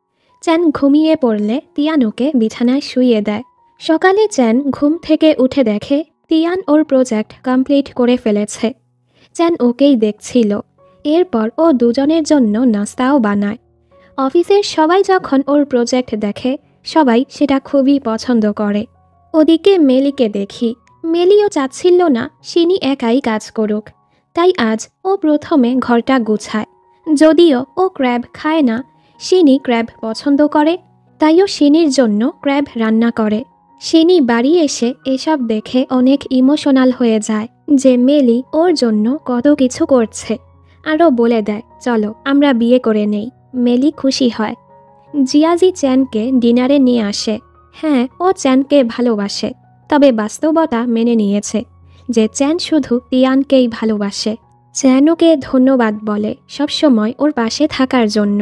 চ্যান ঘুমিয়ে পড়লে তিয়ান ওকে বিছানায় শুইয়ে দেয়। সকালে চ্যান ঘুম থেকে উঠে দেখে তিয়ান ওর প্রজেক্ট কমপ্লিট করে ফেলেছে। চ্যান ওকেই দেখছিল। এরপর ও দুজনের জন্য নাস্তাও বানায়। অফিসের সবাই যখন ওর প্রজেক্ট দেখে সবাই সেটা খুবই পছন্দ করে। ওদিকে মেলিকে দেখি। মেলিও চাচ্ছিল না শিনি একাই কাজ করুক, তাই আজ ও প্রথমে ঘরটা গুছায়। যদিও ও ক্র্যাব খায় না, শিনি ক্র্যাব পছন্দ করে, তাইও শিনির জন্য ক্র্যাব রান্না করে। শিনি বাড়ি এসে এসব দেখে অনেক ইমোশনাল হয়ে যায় যে মেলি ওর জন্য কত কিছু করছে। আরও বলে দেয়, চলো আমরা বিয়ে করে নেই। মেলি খুশি হয়। জিয়াজি চ্যানকে ডিনারে নিয়ে আসে। হ্যাঁ, ও চ্যানকে ভালোবাসে, তবে বাস্তবতা মেনে নিয়েছে যে চ্যান শুধু তিয়ানকেই ভালোবাসে। চ্যান ওকে ধন্যবাদ বলে সবসময় ওর পাশে থাকার জন্য।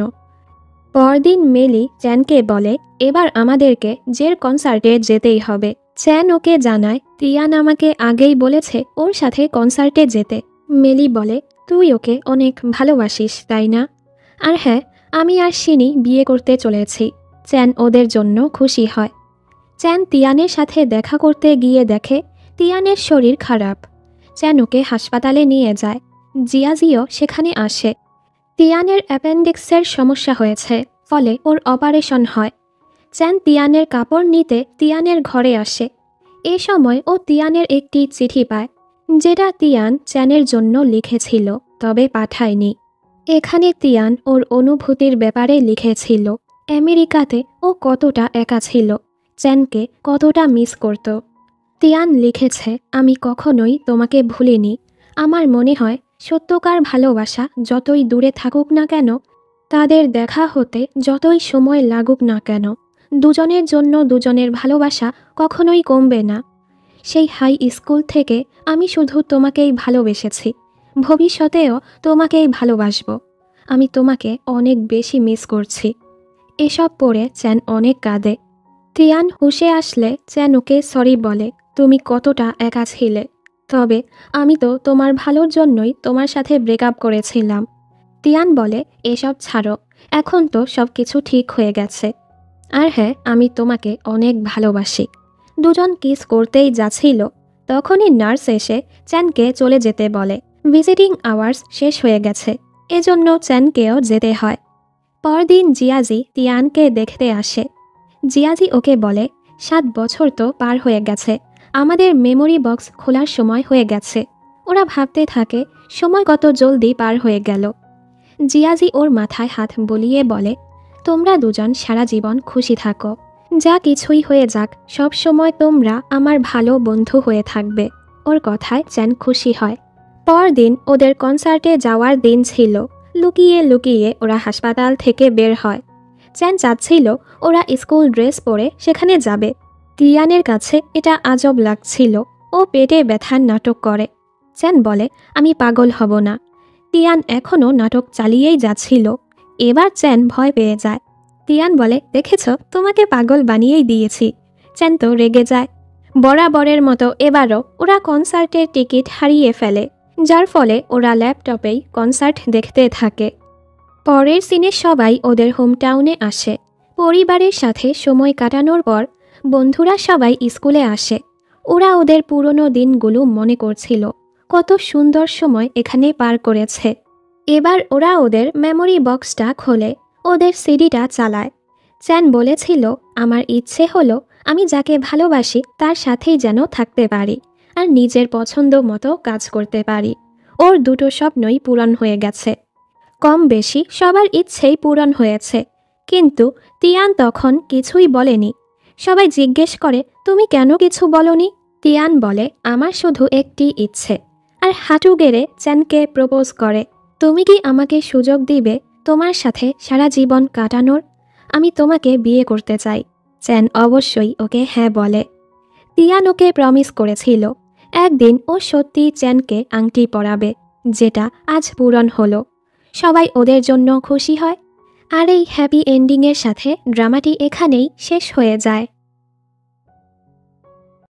পরদিন মেলি চ্যানকে বলে, এবার আমাদেরকে জের কনসার্টে যেতেই হবে। চ্যান ওকে জানায়, তিয়ান আমাকে আগেই বলেছে ওর সাথে কনসার্টে যেতে। মেলি বলে, তুই ওকে অনেক ভালোবাসিস তাই না? আর হ্যাঁ, আমি আর শিনি বিয়ে করতে চলেছি। চ্যান ওদের জন্য খুশি হয়। চ্যান তিয়ানের সাথে দেখা করতে গিয়ে দেখে তিয়ানের শরীর খারাপ। চ্যান ওকে হাসপাতালে নিয়ে যায়। জিয়াজিও সেখানে আসে। তিয়ানের অ্যাপেন্ডিক্সের সমস্যা হয়েছে, ফলে ওর অপারেশন হয়। চ্যান তিয়ানের কাপড় নিতে তিয়ানের ঘরে আসে। এ সময় ও তিয়ানের একটি চিঠি পায়, যেটা তিয়ান চ্যানের জন্য লিখেছিল, তবে পাঠায়নি। এখানে তিয়ান ওর অনুভূতির ব্যাপারে লিখেছিল। আমেরিকাতে ও কতটা একা ছিল, চ্যানকে কতটা মিস করত। তিয়ান লিখেছে, আমি কখনোই তোমাকে ভুলিনি। আমার মনে হয় সত্যকার ভালোবাসা যতই দূরে থাকুক না কেন, তাদের দেখা হতে যতই সময় লাগুক না কেন, দুজনের জন্য দুজনের ভালোবাসা কখনোই কমবে না। সেই হাই স্কুল থেকে আমি শুধু তোমাকেই ভালোবেসেছি, ভবিষ্যতেও তোমাকেই ভালোবাসব। আমি তোমাকে অনেক বেশি মিস করছি। এসব পড়ে চ্যান অনেক কাঁদে। তিয়ান হুঁশে আসলে চ্যান ওকে সরি বলে, তুমি কতটা একা ছিলে, তবে আমি তো তোমার ভালোর জন্যই তোমার সাথে ব্রেকআপ করেছিলাম। তিয়ান বলে, এসব ছাড়ো, এখন তো সব কিছু ঠিক হয়ে গেছে। আর হ্যাঁ, আমি তোমাকে অনেক ভালোবাসি। দুজন কিস করতেই যাচ্ছিল, তখনই নার্স এসে চ্যানকে চলে যেতে বলে। ভিজিটিং আওয়ার্স শেষ হয়ে গেছে, এজন্য চ্যানকেও যেতে হয়। পরদিন জিয়াজি তিয়ানকে দেখতে আসে। জিয়াজি ওকে বলে, 7 বছর তো পার হয়ে গেছে, আমাদের মেমোরি বক্স খোলার সময় হয়ে গেছে। ওরা ভাবতে থাকে সময় কত জলদি পার হয়ে গেল। জিয়াজি ওর মাথায় হাত বুলিয়ে বলে, তোমরা দুজন সারা জীবন খুশি থাকো, যা কিছুই হয়ে যাক সব সময় তোমরা আমার ভালো বন্ধু হয়ে থাকবে। ওর কথায় চ্যান খুশি হয়। পরদিন ওদের কনসার্টে যাওয়ার দিন ছিল। লুকিয়ে লুকিয়ে ওরা হাসপাতাল থেকে বের হয়। চ্যান চাচ্ছিল ওরা স্কুল ড্রেস পরে সেখানে যাবে। তিয়ানের কাছে এটা আজব লাগছিল। ও পেটে ব্যথার নাটক করে। চ্যান বলে, আমি পাগল হব না। তিয়ান এখনও নাটক চালিয়েই যাচ্ছিল। এবার চ্যান ভয় পেয়ে যায়। তিয়ান বলে, দেখেছ, তোমাকে পাগল বানিয়েই দিয়েছি। চ্যান তো রেগে যায়। বরাবরের মতো এবারও ওরা কনসার্টের টিকিট হারিয়ে ফেলে, যার ফলে ওরা ল্যাপটপেই কনসার্ট দেখতে থাকে। পরের সিনে সবাই ওদের হোমটাউনে আসে। পরিবারের সাথে সময় কাটানোর পর বন্ধুরা সবাই স্কুলে আসে। ওরা ওদের পুরনো দিনগুলো মনে করছিল, কত সুন্দর সময় এখানে পার করেছে। এবার ওরা ওদের মেমোরি বক্সটা খোলে, ওদের সিডিটা চালায়। চ্যান বলেছিল, আমার ইচ্ছে হলো আমি যাকে ভালোবাসি তার সাথেই যেন থাকতে পারি আর নিজের পছন্দ মতো কাজ করতে পারি। ওর দুটো স্বপ্নই পূরণ হয়ে গেছে। কম বেশি সবার ইচ্ছেই পূরণ হয়েছে, কিন্তু তিয়ান তখন কিছুই বলেনি। সবাই জিজ্ঞেস করে, তুমি কেন কিছু বলনি? তিয়ান বলে, আমার শুধু একটি ইচ্ছে, আর হাঁটু গেড়ে চ্যানকে প্রপোজ করে, তুমি কি আমাকে সুযোগ দিবে তোমার সাথে সারা জীবন কাটানোর? আমি তোমাকে বিয়ে করতে চাই। চ্যান অবশ্যই ওকে হ্যাঁ বলে। তিয়ান ওকে প্রমিস করেছিল একদিন ও সত্যি চ্যানকে আংটি পরাবে, যেটা আজ পূরণ হলো। সবাই ওদের জন্য খুশি হয়। আর এই হ্যাপি এন্ডিংয়ের সাথে ড্রামাটি এখানেই শেষ হয়ে যায়।